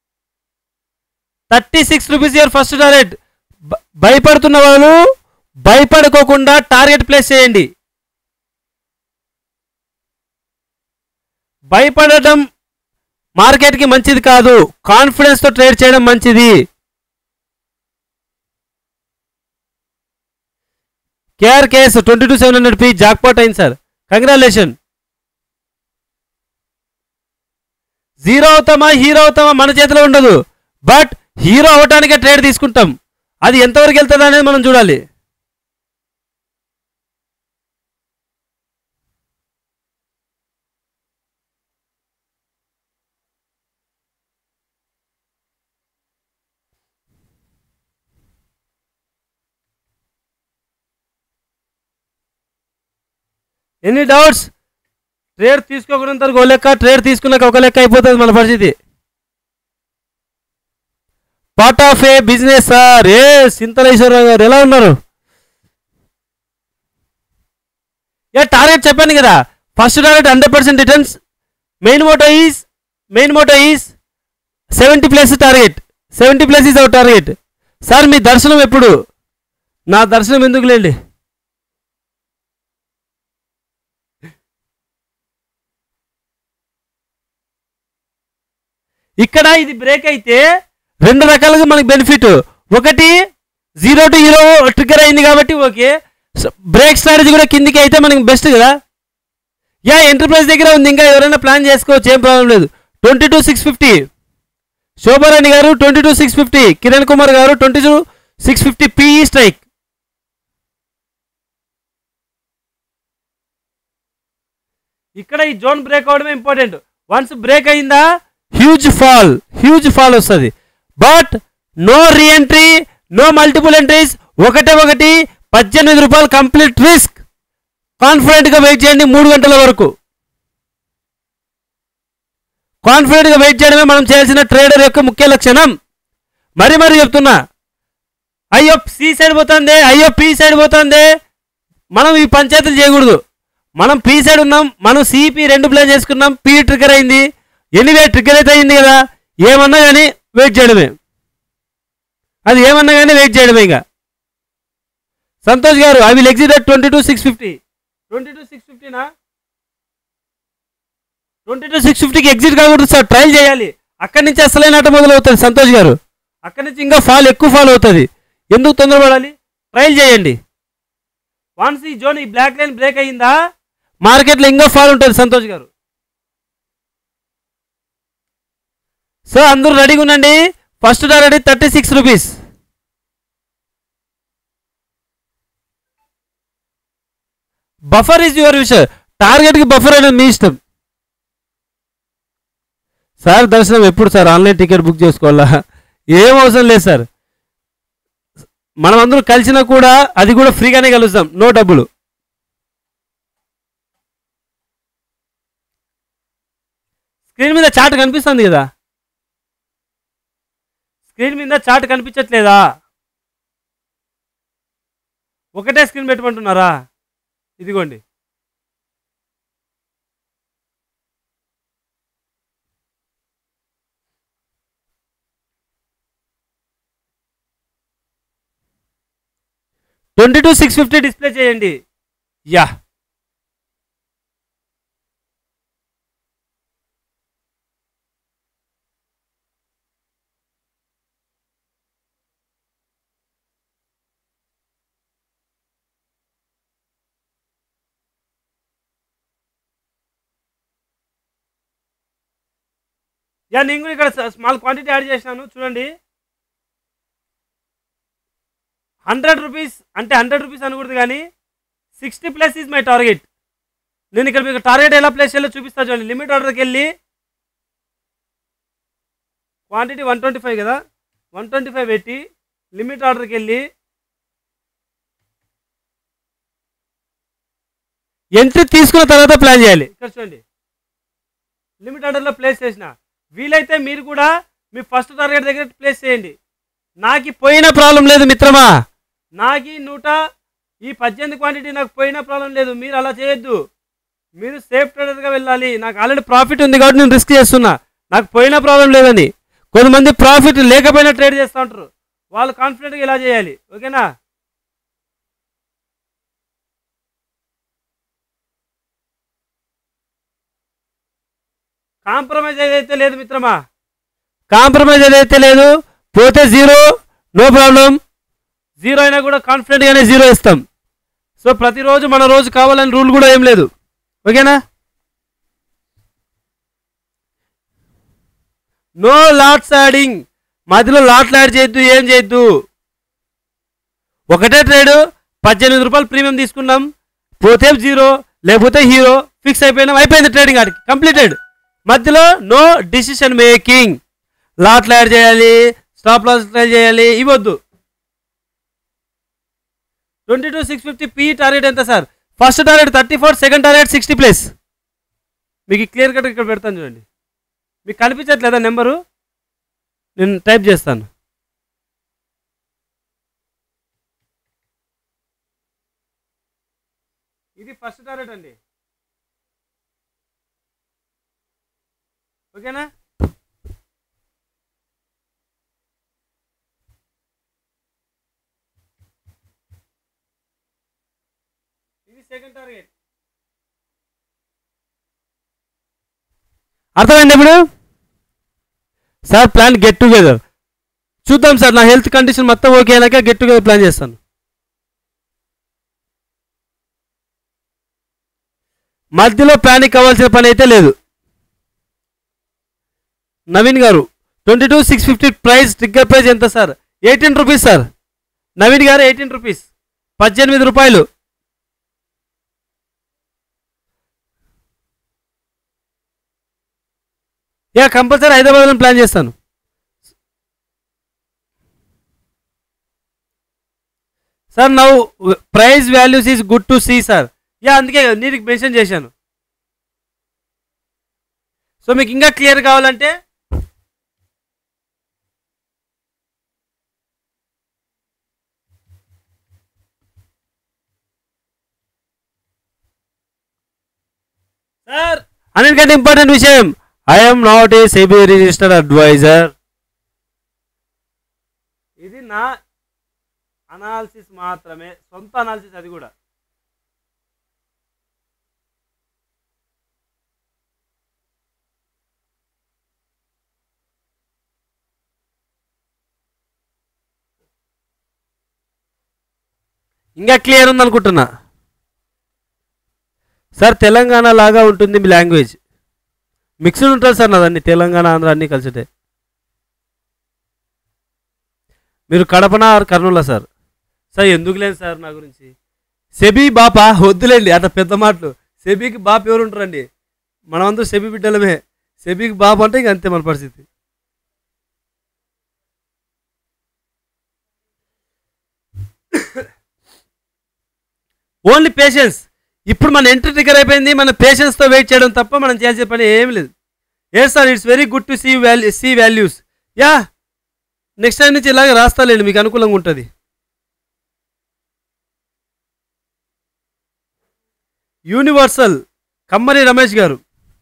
thirty six rupees your first target. భయపడుతున్న వాళ్ళు భయపడుకోకుండా టార్గెట్ ప్లేస్ చేయండి. భయపడటం మార్కెట్కి మంచిది కాదు, కాన్ఫిడెన్స్తో ట్రేడ్ చేయడం మంచిది. KR KS twenty two seven hundred P jackpot అయింది సార్, కంగ్రాచులేషన్. జీరో అవుతామా హీరో అవుతామా మన చేతిలో ఉండదు, బట్ హీరో అవటానికే ట్రేడ్ తీసుకుంటాం. అది ఎంతవరకు వెళ్తుంది అనేది మనం చూడాలి. Any doubts? ట్రేడ్ తీసుకోకుండా ఒక లెక్క, ట్రేడ్ తీసుకున్నాక ఒక లెక్క అయిపోతుంది మన పరిస్థితి. Part of a business sir. ఏ సింతలేశ్వరరావు గారు ఎలా ఉన్నారు? ఏ టార్గెట్ చెప్పాను కదా, first target hundred percent returns. Main motto is main motto is seventy plus target, seventy plus is our target. Sir మీ దర్శనం ఎప్పుడు? నా దర్శనం ఎందుకు లేండి. ఇక్కడ ఇది బ్రేక్ అయితే రెండు రకాలుగా మనకి బెనిఫిట్. ఒకటి జీరో టు హీరో ట్రిగ్గర్ అయింది కాబట్టి ఓకే, బ్రేక్ స్ట్రాటజీ కూడా కిందికి అయితే మనకి బెస్ట్ కదా. యా ఎంటర్ప్రైజ్ దగ్గర ఉంది, ఇంకా ఎవరైనా ప్లాన్ చేసుకోవచ్చు, ఏం ప్రాబ్లం లేదు. Twenty two six fifty Shobharani గారు, twenty two six fifty Kiran Kumar గారు, twenty two six fifty PE strike. ఇక్కడ ఈ జోన్ బ్రేక్ అవడమే ఇంపార్టెంట్. వన్స్ బ్రేక్ అయిందా హ్యూజ్ ఫాల్, హ్యూజ్ ఫాల్ వస్తుంది. But no reentry, no multiple entries. ఒకటే ఒకటి పద్దెనిమిది రూపాయలు కంప్లీట్ రిస్క్. కాన్ఫిడెంట్గా వెయిట్ చేయండి మూడు గంటల వరకు. కాన్ఫిడెంట్గా వెయిట్ చేయడమే మనం చేయాల్సిన ట్రేడర్ యొక్క ముఖ్య లక్షణం. మరి మరి చెప్తున్నా, అయ్యో సి సైడ్ పోతుంది, అయ్యో పి సైడ్ పోతుంది, మనం ఈ పంచాయతీలు చేయకూడదు. మనం పి సైడ్ ఉన్నాం, మనం సిపి రెండు ప్లే చేసుకున్నాం, పి ట్రిగ్గర్ అయింది. ఎనీవే ట్రిగ్గర్ అయితే అయింది కదా, ఏమన్నా కానీ వెయిట్ చేయడమే, అది ఏమన్నా కానీ వెయిట్ చేయడమే. ఇంకా సంతోష్ గారు I will exit at twenty two six fifty twenty two six ఫిఫ్టీనా ట్వంటీ టూ సిక్స్ ఫిఫ్టీకి ఎగ్జిట్ కాకూడదు సార్, ట్రయల్ చేయాలి. అక్కడి నుంచి అసలైన ఆట మొదలవుతుంది సంతోష్ గారు. అక్కడి నుంచి ఇంకా ఫాల్ ఎక్కువ ఫాల్ అవుతుంది. ఎందుకు తొందరపడాలి? ట్రయల్ చేయండి. వన్స్ ఈ జోన్ ఈ బ్లాక్ లైన్ బ్రేక్ అయ్యిందా మార్కెట్లో ఇంకా ఫాల్ ఉంటుంది సంతోష్ గారు. సో అందరూ రెడీగా ఉండండి. First target thirty six rupees. Buffer is your wish. టార్గెట్కి బఫర్ అనేది మీ ఇష్టం సార్. దర్శనం ఎప్పుడు సార్? ఆన్లైన్ టికెట్ బుక్ చేసుకోవాలా? ఏం అవసరం లేదు సార్. మనం అందరూ కలిసినా కూడా అది కూడా ఫ్రీగానే కలుస్తాం, నో డబ్బులు. స్క్రీన్ మీద చార్ట్ కనిపిస్తుంది కదా, స్క్రీన్ మీద చార్ట్ కనిపించట్లేదా? ఒకటే స్క్రీన్ పెట్టమంటున్నారా? ఇదిగోండి. Twenty two six fifty display చేయండి. యా యా నేను కూడా ఇక్కడ స్మాల్ క్వాంటిటీ యాడ్ చేసినాను చూడండి. హండ్రెడ్ రూపీస్ అంటే హండ్రెడ్ రూపీస్ అనకూడదు కానీ sixty plus is my target. నేను ఇక్కడ మీకు టార్గెట్ ఎలా ప్లేస్ చేయాలో చూపిస్తా చూడండి. లిమిట్ ఆర్డర్కి వెళ్ళి క్వాంటిటీ వన్ ట్వంటీ ఫైవ్ కదా, వన్ ట్వంటీ ఫైవ్ పెట్టి లిమిట్ ఆర్డర్కి వెళ్ళి ఎంట్రీ తీసుకున్న తర్వాత ప్లాన్ చేయాలి. ఇక్కడ చూడండి లిమిట్ ఆర్డర్లో ప్లేస్ చేసిన. వీలైతే మీరు కూడా మీ ఫస్ట్ టార్గెట్ దగ్గర ప్లేస్ చేయండి. నాకు పోయిన ప్రాబ్లం లేదు మిత్రమా, నాకు నూట ఈ పద్దెనిమిది క్వాంటిటీ నాకు పోయిన ప్రాబ్లం లేదు. మీరు అలా చేయొద్దు, మీరు సేఫ్ ట్రేడర్గా వెళ్ళాలి. నాకు ఆల్రెడీ ప్రాఫిట్ ఉంది కాబట్టి నేను రిస్క్ చేస్తున్నా, నాకు పోయిన ప్రాబ్లం లేదని. కొంతమంది ప్రాఫిట్ లేకపోయినా ట్రేడ్ చేస్తూ ఉంటారు, వాళ్ళు కాన్ఫిడెంట్గా ఇలా చేయాలి. ఓకేనా? కాంప్రమైజ్ ఏదైతే లేదు మిత్రమా, కాంప్రమైజ్ ఏదైతే లేదు. పోతే జీరో నో ప్రాబ్లం, జీరో అయినా కూడా కాన్ఫిడెంట్గానే జీరో ఇస్తాం. సో ప్రతిరోజు మన రోజు కావాలని రూల్ కూడా ఏం లేదు. ఓకేనా? నో లాట్స్ యాడింగ్, మధ్యలో లాట్లు యాడ్ చేయొద్దు, ఏం చేయొద్దు. ఒకటే ట్రేడు పద్దెనిమిది రూపాయలు ప్రీమియం తీసుకున్నాం, పోతే జీరో లేకపోతే హీరో, ఫిక్స్ అయిపోయినాం, అయిపోయింది ట్రేడింగ్ ఆడికి కంప్లీటెడ్. మధ్యలో నో డిసిషన్ మేకింగ్, లాట్లు యాడ్ చేయాలి, స్టాప్ లాస్ ట్రై చేయాలి, ఇవ్వద్దు. Twenty two six fifty PE target ఎంత sir? First target thirty four, second target sixty plus. మీకు క్లియర్ కట్ ఇక్కడ పెడతాను చూడండి. మీకు కనిపించట్లేదా నెంబరు? నేను టైప్ చేస్తాను. ఇది ఫస్ట్ టార్గెట్ అండి. ఓకేనా? ఇది సెకండ్ టార్గెట్. అర్థమైంది ఇప్పుడు సార్? ప్లాన్ గెట్ టుగెదర్ చూద్దాం సార్. నా హెల్త్ కండిషన్ మొత్తం ఓకే అయినాక గెట్ టుగెదర్ ప్లాన్ చేస్తాను. మధ్యలో ప్యానిక్ అవ్వాల్సిన పని అయితే లేదు. నవీన్ గారు twenty two six fifty price trigger price ఎంత sir? Eighteen rupees sir. Naveen గారు ఎయిటీన్ రూపీస్, పద్దెనిమిది రూపాయలు. యా కంపల్సరీ హైదరాబాద్లో ప్లాన్ చేస్తాను sir. Now price values is good to see sir. Yeah అందుకే నీకు మెన్షన్ చేశాను. సో మీకు ఇంకా క్లియర్ కావాలంటే సార్ అన్నిటికంటే ఇంపార్టెంట్ విషయం, I'm not a SEBI registered advisor. ఇది నా అనాలిసిస్ మాత్రమే, సొంత అనాలిసిస్. అది కూడా ఇంకా క్లియర్ ఉంది అనుకుంటున్నా. సార్ తెలంగాణ లాగా ఉంటుంది మీ లాంగ్వేజ్. మిక్స్డ్ ఉంటుంది సార్ నాదన్నీ, తెలంగాణ ఆంధ్ర అన్నీ కలిసితే. మీరు కడపన ఆర్ కర్నూలా సార్? సార్ ఎందుకు లేదు సార్ నా గురించి. సెబీ బాపా వద్దులేండి అట్లా పెద్ద మాటలు. సెబీకి బాప్ ఎవరు ఉంటారండి? మనమందరూ సెబీ బిడ్డలమే. సెబీకి బాప్ అంటే ఇంక అంతే మన పరిస్థితి. Only patience. ఇప్పుడు మన ఎంట్రీ ట్రిగర్ అయిపోయింది. మన పేషెన్స్తో వెయిట్ చేయడం తప్ప మనం చేయాల్సిన పని ఏమి లేదు. ఏ sir it's very good to see value see values. Yeah next time నుంచి ఇలాగే రాస్తాలేండి, మీకు అనుకూలంగా ఉంటుంది. యూనివర్సల్ కమ్మరి రమేష్ గారు.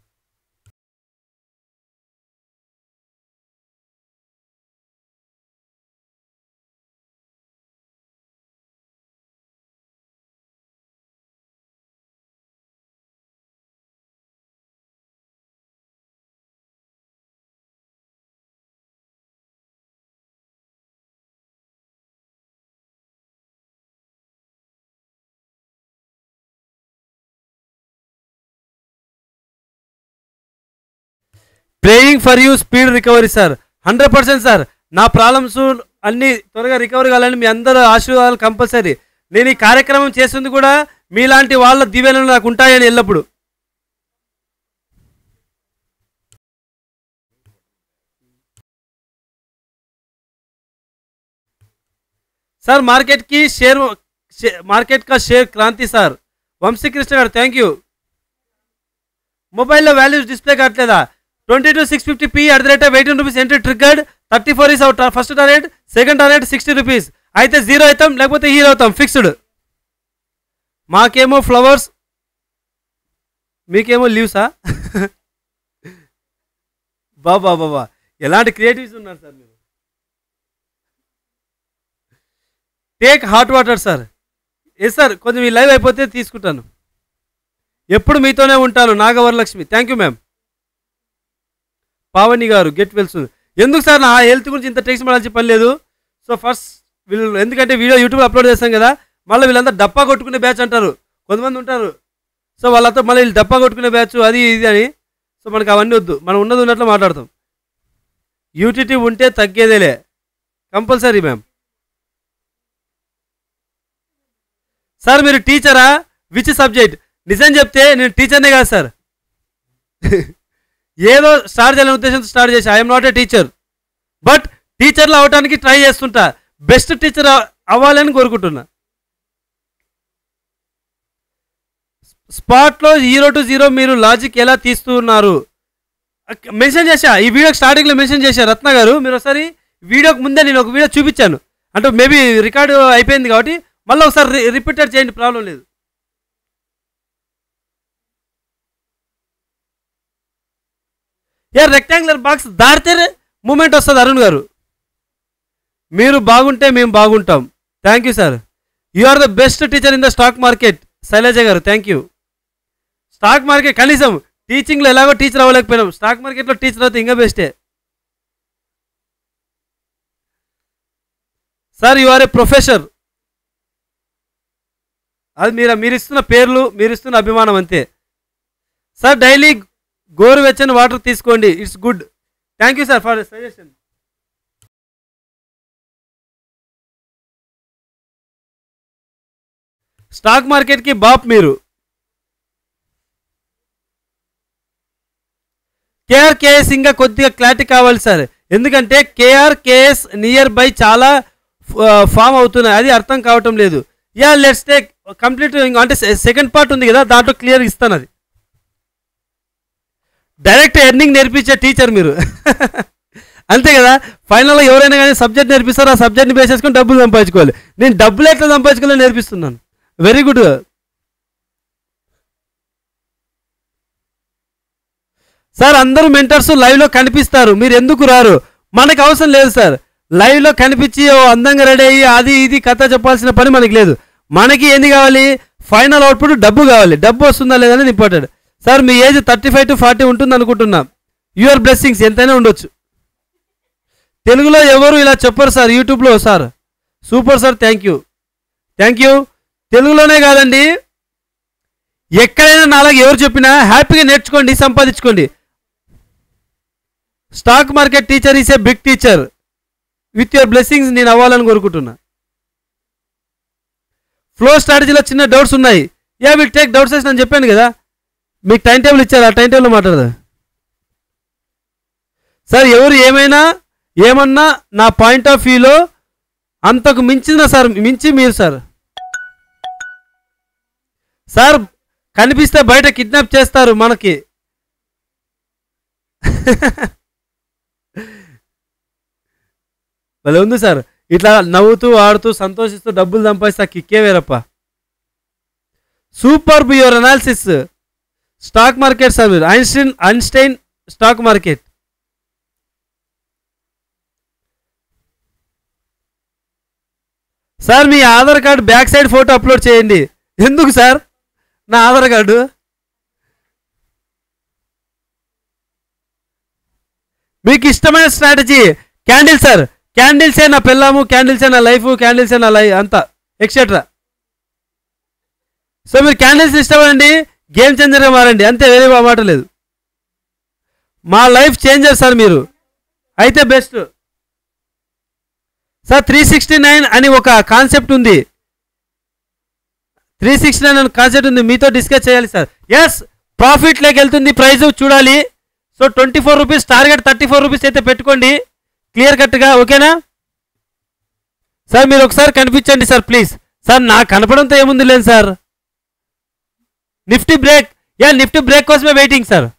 Praying for you speed recovery sir. Hundred percent sir. నా ప్రాబ్లమ్స్ అన్నీ త్వరగా రికవరీ కావాలని మీ అందరూ ఆశీర్వాదాలు కంపల్సరీ. నేను ఈ కార్యక్రమం చేస్తుంది కూడా మీలాంటి వాళ్ళ దీవెనలు నాకు ఉంటాయని ఎల్లప్పుడు. సార్ మార్కెట్కి షేర్ మార్కెట్ కా షేర్ క్రాంతి సార్. వంశీకృష్ణ గారు థ్యాంక్ యూ. మొబైల్లో వాల్యూస్ డిస్ప్లే కావట్లేదా? Twenty two six fifty PE at the rate of eighteen rupees entry triggered. Thirty four is our first target, second target sixty rupees. అయితే zero అవుతాం లేకపోతే hero అవుతాం fixed. మాకేమో flowers, మీకేమో లీవ్సా? బాబా బాబా ఎలాంటి creatives ఉన్నారు సార్ మీరు. Take hot water sir. Yes sir, కొంచెం ఈ లైవ్ అయిపోతే తీసుకుంటాను. ఎప్పుడు మీతోనే ఉంటాను. Nagavaralakshmi thank you ma'am. Pavani గారు గెట్ వెల్ సూన్. ఎందుకు సార్ నా హెల్త్ గురించి ఇంత టెక్స్ట్ పడాల్సిన పని లేదు. సో ఫస్ట్ వీళ్ళు ఎందుకంటే వీడియో యూట్యూబ్ అప్లోడ్ చేస్తాం కదా, మళ్ళీ వీళ్ళంతా డప్పా కొట్టుకునే బ్యాచ్ అంటారు కొంతమంది ఉంటారు. సో వాళ్ళంతా మళ్ళీ వీళ్ళు డప్పా కొట్టుకునే బ్యాచ్ అది ఇది అని. సో మనకు అవన్నీ వద్దు, మనం ఉన్నది ఉన్నట్లు మాట్లాడతాం. యూటీటీ ఉంటే తగ్గేదేలే కంపల్సరీ మ్యామ్. సార్ మీరు టీచరా? Which subject? నిజం చెప్తే నేను టీచర్నే కాదు సార్. ఏదో స్టార్ట్ చేయాలనే ఉద్దేశంతో స్టార్ట్ చేసి I'm not a teacher, but టీచర్లు అవడానికి ట్రై చేస్తుంటా. బెస్ట్ టీచర్ అవ్వాలని కోరుకుంటున్నా. స్పాట్లో జీరో టు జీరో మీరు లాజిక్ ఎలా తీస్తున్నారు మెన్షన్ చేశా. ఈ వీడియో స్టార్టింగ్లో మెన్షన్ చేశా రత్న గారు. మీరు ఒకసారి వీడియోకి ముందే నేను ఒక వీడియో చూపించాను, అంటే మేబీ రికార్డు అయిపోయింది కాబట్టి మళ్ళీ ఒకసారి రిపీటెడ్ చేయండి, ప్రాబ్లం లేదు. ఏ రెక్టాంగులర్ బాక్స్ దాటితే మూమెంట్ వస్తుంది అరుణ్ గారు. మీరు బాగుంటే మేము బాగుంటాం. Thank you sir. You are the best teacher in the stock market Shailaja గారు థ్యాంక్ యూ. స్టాక్ మార్కెట్ కనీసం టీచింగ్లో ఎలాగో టీచర్ అవ్వలేకపోయినాం, స్టాక్ మార్కెట్లో టీచర్ అయితే ఇంకా బెస్టే. Sir you are a professor. అది మీరు మీరు ఇస్తున్న పేర్లు, మీరు ఇస్తున్న అభిమానం అంతే. సార్ డైలీ గోరువెచ్చని వాటర్ తీసుకోండి, it's good. Thank you sir for suggestion. Stock మార్కెట్కి బాప్ మీరు. కేఆర్కేఎస్ ఇంకా కొద్దిగా క్లారిటీ కావాలి సార్, ఎందుకంటే కేఆర్కేఎస్ నియర్ బై చాలా ఫామ్ అవుతున్నాయి, అది అర్థం కావటం లేదు. యా లెట్స్ టేక్ కంప్లీట్, అంటే సెకండ్ పార్ట్ ఉంది కదా దాంట్లో క్లియర్ ఇస్తాను. అది డైరెక్ట్ ఎర్నింగ్ నేర్పించే టీచర్ మీరు. అంతే కదా, ఫైనల్గా ఎవరైనా కానీ సబ్జెక్ట్ నేర్పిస్తారో ఆ సబ్జెక్ట్ని బేస్ చేసుకొని డబ్బులు సంపాదించుకోవాలి. నేను డబ్బులు ఎట్లా సంపాదించుకోవాలని నేర్పిస్తున్నాను. Very good. సార్ అందరూ మెంటర్స్ లైవ్లో కనిపిస్తారు, మీరు ఎందుకు రారు? మనకు అవసరం లేదు సార్, లైవ్లో కనిపించి ఓ అందంగా రెడీ అయ్యి అది ఇది కథ చెప్పాల్సిన పని మనకి లేదు. మనకి ఏంది కావాలి? ఫైనల్ అవుట్పుట్ డబ్బు కావాలి. డబ్బు వస్తుందా లేదని ఇంపార్టెంట్. సార్ మీ age thirty five to forty ఉంటుంది అనుకుంటున్నా. యువర్ బ్లెస్సింగ్స్ ఎంతైనా ఉండొచ్చు. తెలుగులో ఎవరు ఇలా చెప్పరు సార్ యూట్యూబ్లో. Sir super sir, thank you thank you. తెలుగులోనే కాదండి, ఎక్కడైనా నాలుగు ఎవరు చెప్పినా హ్యాపీగా నేర్చుకోండి, సంపాదించుకోండి. Stock market teacher is a big teacher. With your blessings నేను అవ్వాలని కోరుకుంటున్నా. ఫ్లో స్ట్రాటజీలో చిన్న డౌట్స్ ఉన్నాయి. యా విల్ టేక్ డౌట్స్ అని నేను చెప్పాను కదా, మీకు టైం టేబుల్ ఇచ్చారు, ఆ టైం టేబుల్లో మాట్లాడదా సార్. ఎవరు ఏమైనా ఏమన్నా నా పాయింట్ ఆఫ్ వ్యూలో అంతకు మించిన సార్, మించి మీరు సార్ సార్ కనిపిస్తే బయట కిడ్నాప్ చేస్తారు మనకి. భలే ఉంది సార్, ఇట్లా నవ్వుతూ ఆడుతూ సంతోషిస్తూ డబ్బులు సంపాదిస్తా కిక్కే వేరప్ప. Super be your analysis. Stock market sir, మీరు Einstein Einstein stock market. Sir మీ Aadhaar card back side photo upload చేయండి. ఎందుకు సార్ నా ఆధార్ కార్డు? మీకు ఇష్టమైన స్ట్రాటజీ క్యాండిల్ సార్. క్యాండిల్సే నా పెళ్ళాము, క్యాండిల్సే నా లైఫ్, క్యాండిల్సే నా లైఫ్ అంతా ఎక్సెట్రా. సో మీరు క్యాండిల్స్ ఇష్టపడండి, గేమ్ చేంజర్గా మారండి, అంతే, వేరే మాట లేదు. మా లైఫ్ చేంజర్ సార్ మీరు అయితే best sir. Three sixty nine అని ఒక కాన్సెప్ట్ ఉంది, త్రీ సిక్స్టీ నైన్ అని కాన్సెప్ట్ ఉంది, మీతో డిస్కస్ చేయాలి సార్. ఎస్, ప్రాఫిట్ లేక వెళ్తుంది ప్రైజ్ చూడాలి. So twenty four rupees target, thirty four rupees అయితే పెట్టుకోండి క్లియర్ కట్గా, ఓకేనా సార్? మీరు ఒకసారి కనిపించండి సార్ ప్లీజ్. సార్ నాకు కనపడంతో ఏముంది లేదు sir. Nifty break, yeah Nifty break కోసమే వెయిటింగ్ సార్,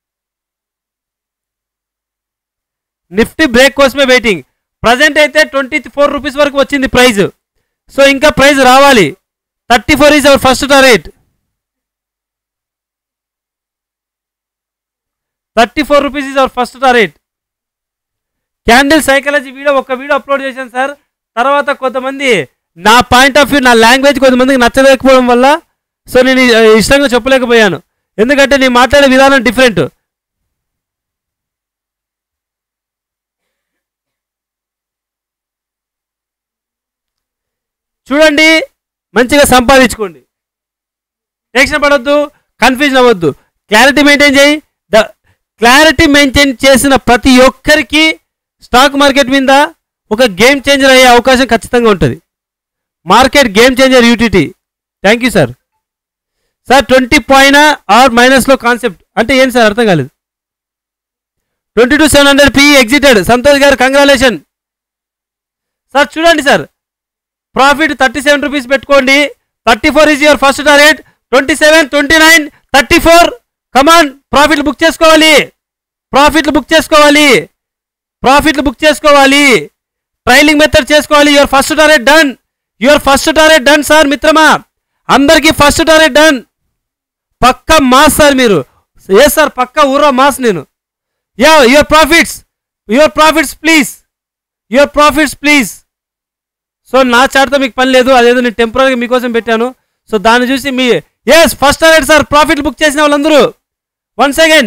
నిఫ్టీ బ్రేక్ కోసమే వెయిటింగ్. ప్రజెంట్ అయితే ట్వంటీ ఫోర్ రూపీస్ వరకు వచ్చింది ప్రైజ్. సో ఇంకా ప్రైజ్ రావాలి. Thirty four is our first target. Thirty four rupees is our first target. Candle psychology video ఒక video upload చేశాను sir. తర్వాత కొంతమంది నా పాయింట్ ఆఫ్ వ్యూ, నా లాంగ్వేజ్ కొంతమందికి నచ్చలేకపోవడం వల్ల సో నేను ఇష్టంగా చెప్పలేకపోయాను, ఎందుకంటే నేను మాట్లాడే విధానం డిఫరెంట్. చూడండి, మంచిగా సంపాదించుకోండి, టెన్షన్ పడొద్దు, కన్ఫ్యూజన్ అవ్వద్దు, క్లారిటీ మెయింటైన్ చేయి. ద క్లారిటీ మెయింటైన్ చేసిన ప్రతి ఒక్కరికి స్టాక్ మార్కెట్ మీద ఒక గేమ్ చేంజర్ అయ్యే అవకాశం ఖచ్చితంగా ఉంటుంది. Market game changer UTT. Thank you sir. Sir twenty point or మైనస్లో కాన్సెప్ట్ అంటే ఏంటి సార్, అర్థం కాలేదు. Twenty two seven hundred PE exited. Santosh గారు కంగ్రాచులేషన్ సార్. చూడండి sir, profit thirty seven rupees పెట్టుకోండి. Thirty four is your first target. Twenty seven, twenty nine, thirty four, come on, ప్రాఫిట్లు book చేసుకోవాలి, ప్రాఫిట్లు బుక్ చేసుకోవాలి, ప్రాఫిట్లు బుక్ చేసుకోవాలి, ట్రైలింగ్ మెథడ్ చేసుకోవాలి. Your first target done, your first target done sir. మిత్రమా, అందరికీ ఫస్ట్ టార్గెట్ డన్. పక్క మాస్ సార్ మీరు. ఏ సార్ పక్క ఊరా మాస్ నేను. Yeah your profits, your profits please, your profits please. So నా చార్ట్తో మీకు పని లేదు, అదేదో నేను టెంపరీగా మీకోసం పెట్టాను. సో దాన్ని చూసి మీ yes first target sir. Profit book చేసిన వాళ్ళందరూ వన్స్ అగైన్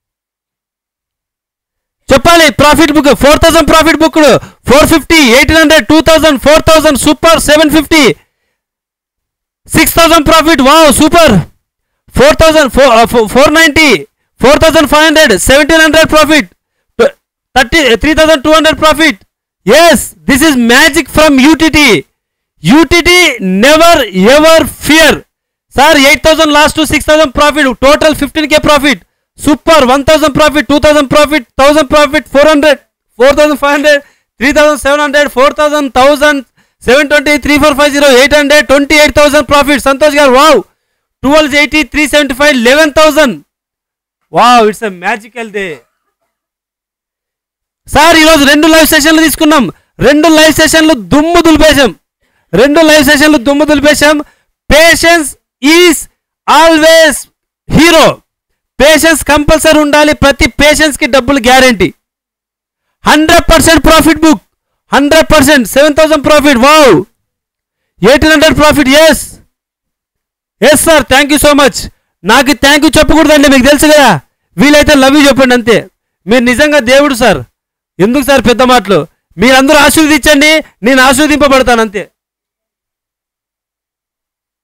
చెప్పాలి. Profit book four thousand profit book, four fifty, eighteen hundred, two thousand, four thousand, super, seven fifty, six thousand profit, wow super, four thousand, four ninety, four thousand five hundred, seventeen hundred profit, thirty three thousand two hundred profit. Yes, this is magic from UTT. UTT never ever fear sir. Eight thousand lost to six thousand profit, total fifteen K profit, super. One thousand profit, two thousand profit, thousand profit, four hundred, four thousand five hundred, three thousand seven hundred, four thousand, thousand, seven twenty, three four five zero, eight hundred, twenty eight thousand profit. Santosh గారు wow. Twelve eighty, three seventy five, eleven thousand, wow, it's a magical day sir. ఈరోజు రెండు live సెషన్లు తీసుకున్నాం, రెండు live సెషన్లు దుమ్ము దులిపేశాం, రెండు live సెషన్లు దుమ్ము దులిపేశాం. Patience is always hero. Patience compulsory ఉండాలి. ప్రతి పేషెన్స్ కి డబ్బులు guarantee. Hundred percent profit book, hundred percent, seven thousand profit, wow, eighteen hundred profit. Yes yes sir, thank you so much. నాకు థ్యాంక్ యూ చెప్పకూడదండి, మీకు తెలుసు కదా. వీలైతే లవ్ యూ చెప్పండి అంతే. మీరు నిజంగా దేవుడు సార్. ఎందుకు సార్ పెద్ద మాటలు? మీరందరూ ఆశీర్వదించండి, నేను ఆశీర్వదింపబడతాను అంతే.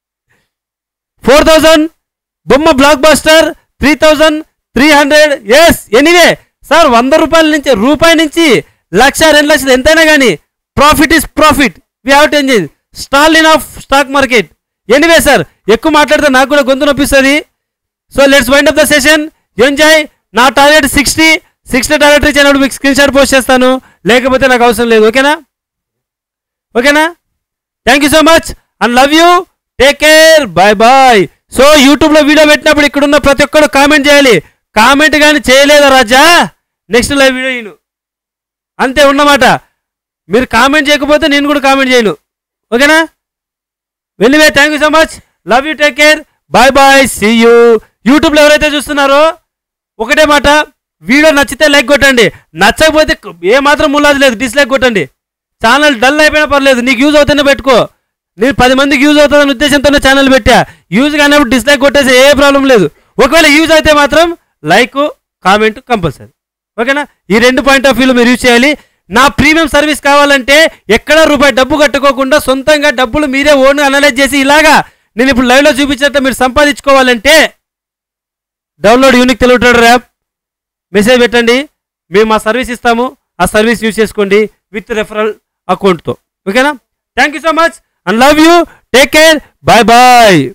ఫోర్ థౌజండ్ బొమ్మ blockbuster three thousand three hundred yes anyway sir వంద రూపాయల నుంచి రూపాయి నుంచి లక్ష రెండు లక్షలు ఎంతైనా కానీ profit is profit we have to enjoy stall in of stock market anyway sir ఎక్కువ మాట్లాడితే నాకు కూడా గొంతు నొప్పిస్తుంది so let's wind up the session enjoy నా target sixty sixty target reach అయినప్పుడు మీకు స్క్రీన్ షాట్ పోస్ట్ చేస్తాను లేకపోతే నాకు అవసరం లేదు ఓకేనా ఓకేనా thank you so much and love you take care bye bye so యూట్యూబ్లో వీడియో పెట్టినప్పుడు ఇక్కడున్న ప్రతి ఒక్కరు కామెంట్ చేయాలి కామెంట్ కానీ చేయలేదా రాజా నెక్స్ట్ లైవ్ వీడియో ఇను అంతే ఉన్నమాట మీరు కామెంట్ చేయకపోతే నేను కూడా కామెంట్ చేయను ఓకేనా వెల్లివే thank you so much love you take care bye bye see you యూట్యూబ్లో ఎవరైతే చూస్తున్నారో ఒకటే మాట వీడియో నచ్చితే లైక్ కొట్టండి నచ్చకపోతే ఏ మాత్రం ములాది లేదు డిస్లైక్ కొట్టండి ఛానల్ డల్ అయిపోయినా పర్లేదు నీకు యూజ్ అవుతూనే పెట్టుకో నేను పది మందికి యూజ్ అవుతుందనే ఉద్దేశంతోనే ఛానల్ పెట్టా యూజ్ కానప్పుడు డిస్లైక్ కొట్టేసి ఏ ప్రాబ్లం లేదు ఒకవేళ యూజ్ అయితే మాత్రం లైక్ కామెంట్ కంపల్సరీ ఓకేనా ఈ రెండు పాయింట్ ఆఫ్ వ్యూలో మీరు యూజ్ చేయాలి నా ప్రీమియం సర్వీస్ కావాలంటే ఎక్కడ రూపాయి డబ్బు కట్టుకోకుండా సొంతంగా డబ్బులు మీరే ఓన్ అనలైజ్ చేసి ఇలాగా నేను ఇప్పుడు లైవ్లో చూపించేట మీరు సంపాదించుకోవాలంటే download unique Telugu trader app message పెట్టండి మేము మా సర్వీస్ ఇస్తాము ఆ సర్వీస్ యూజ్ చేసుకోండి విత్ రెఫరల్ అకౌంట్తో ఓకేనా thank you so much and love you take care bye bye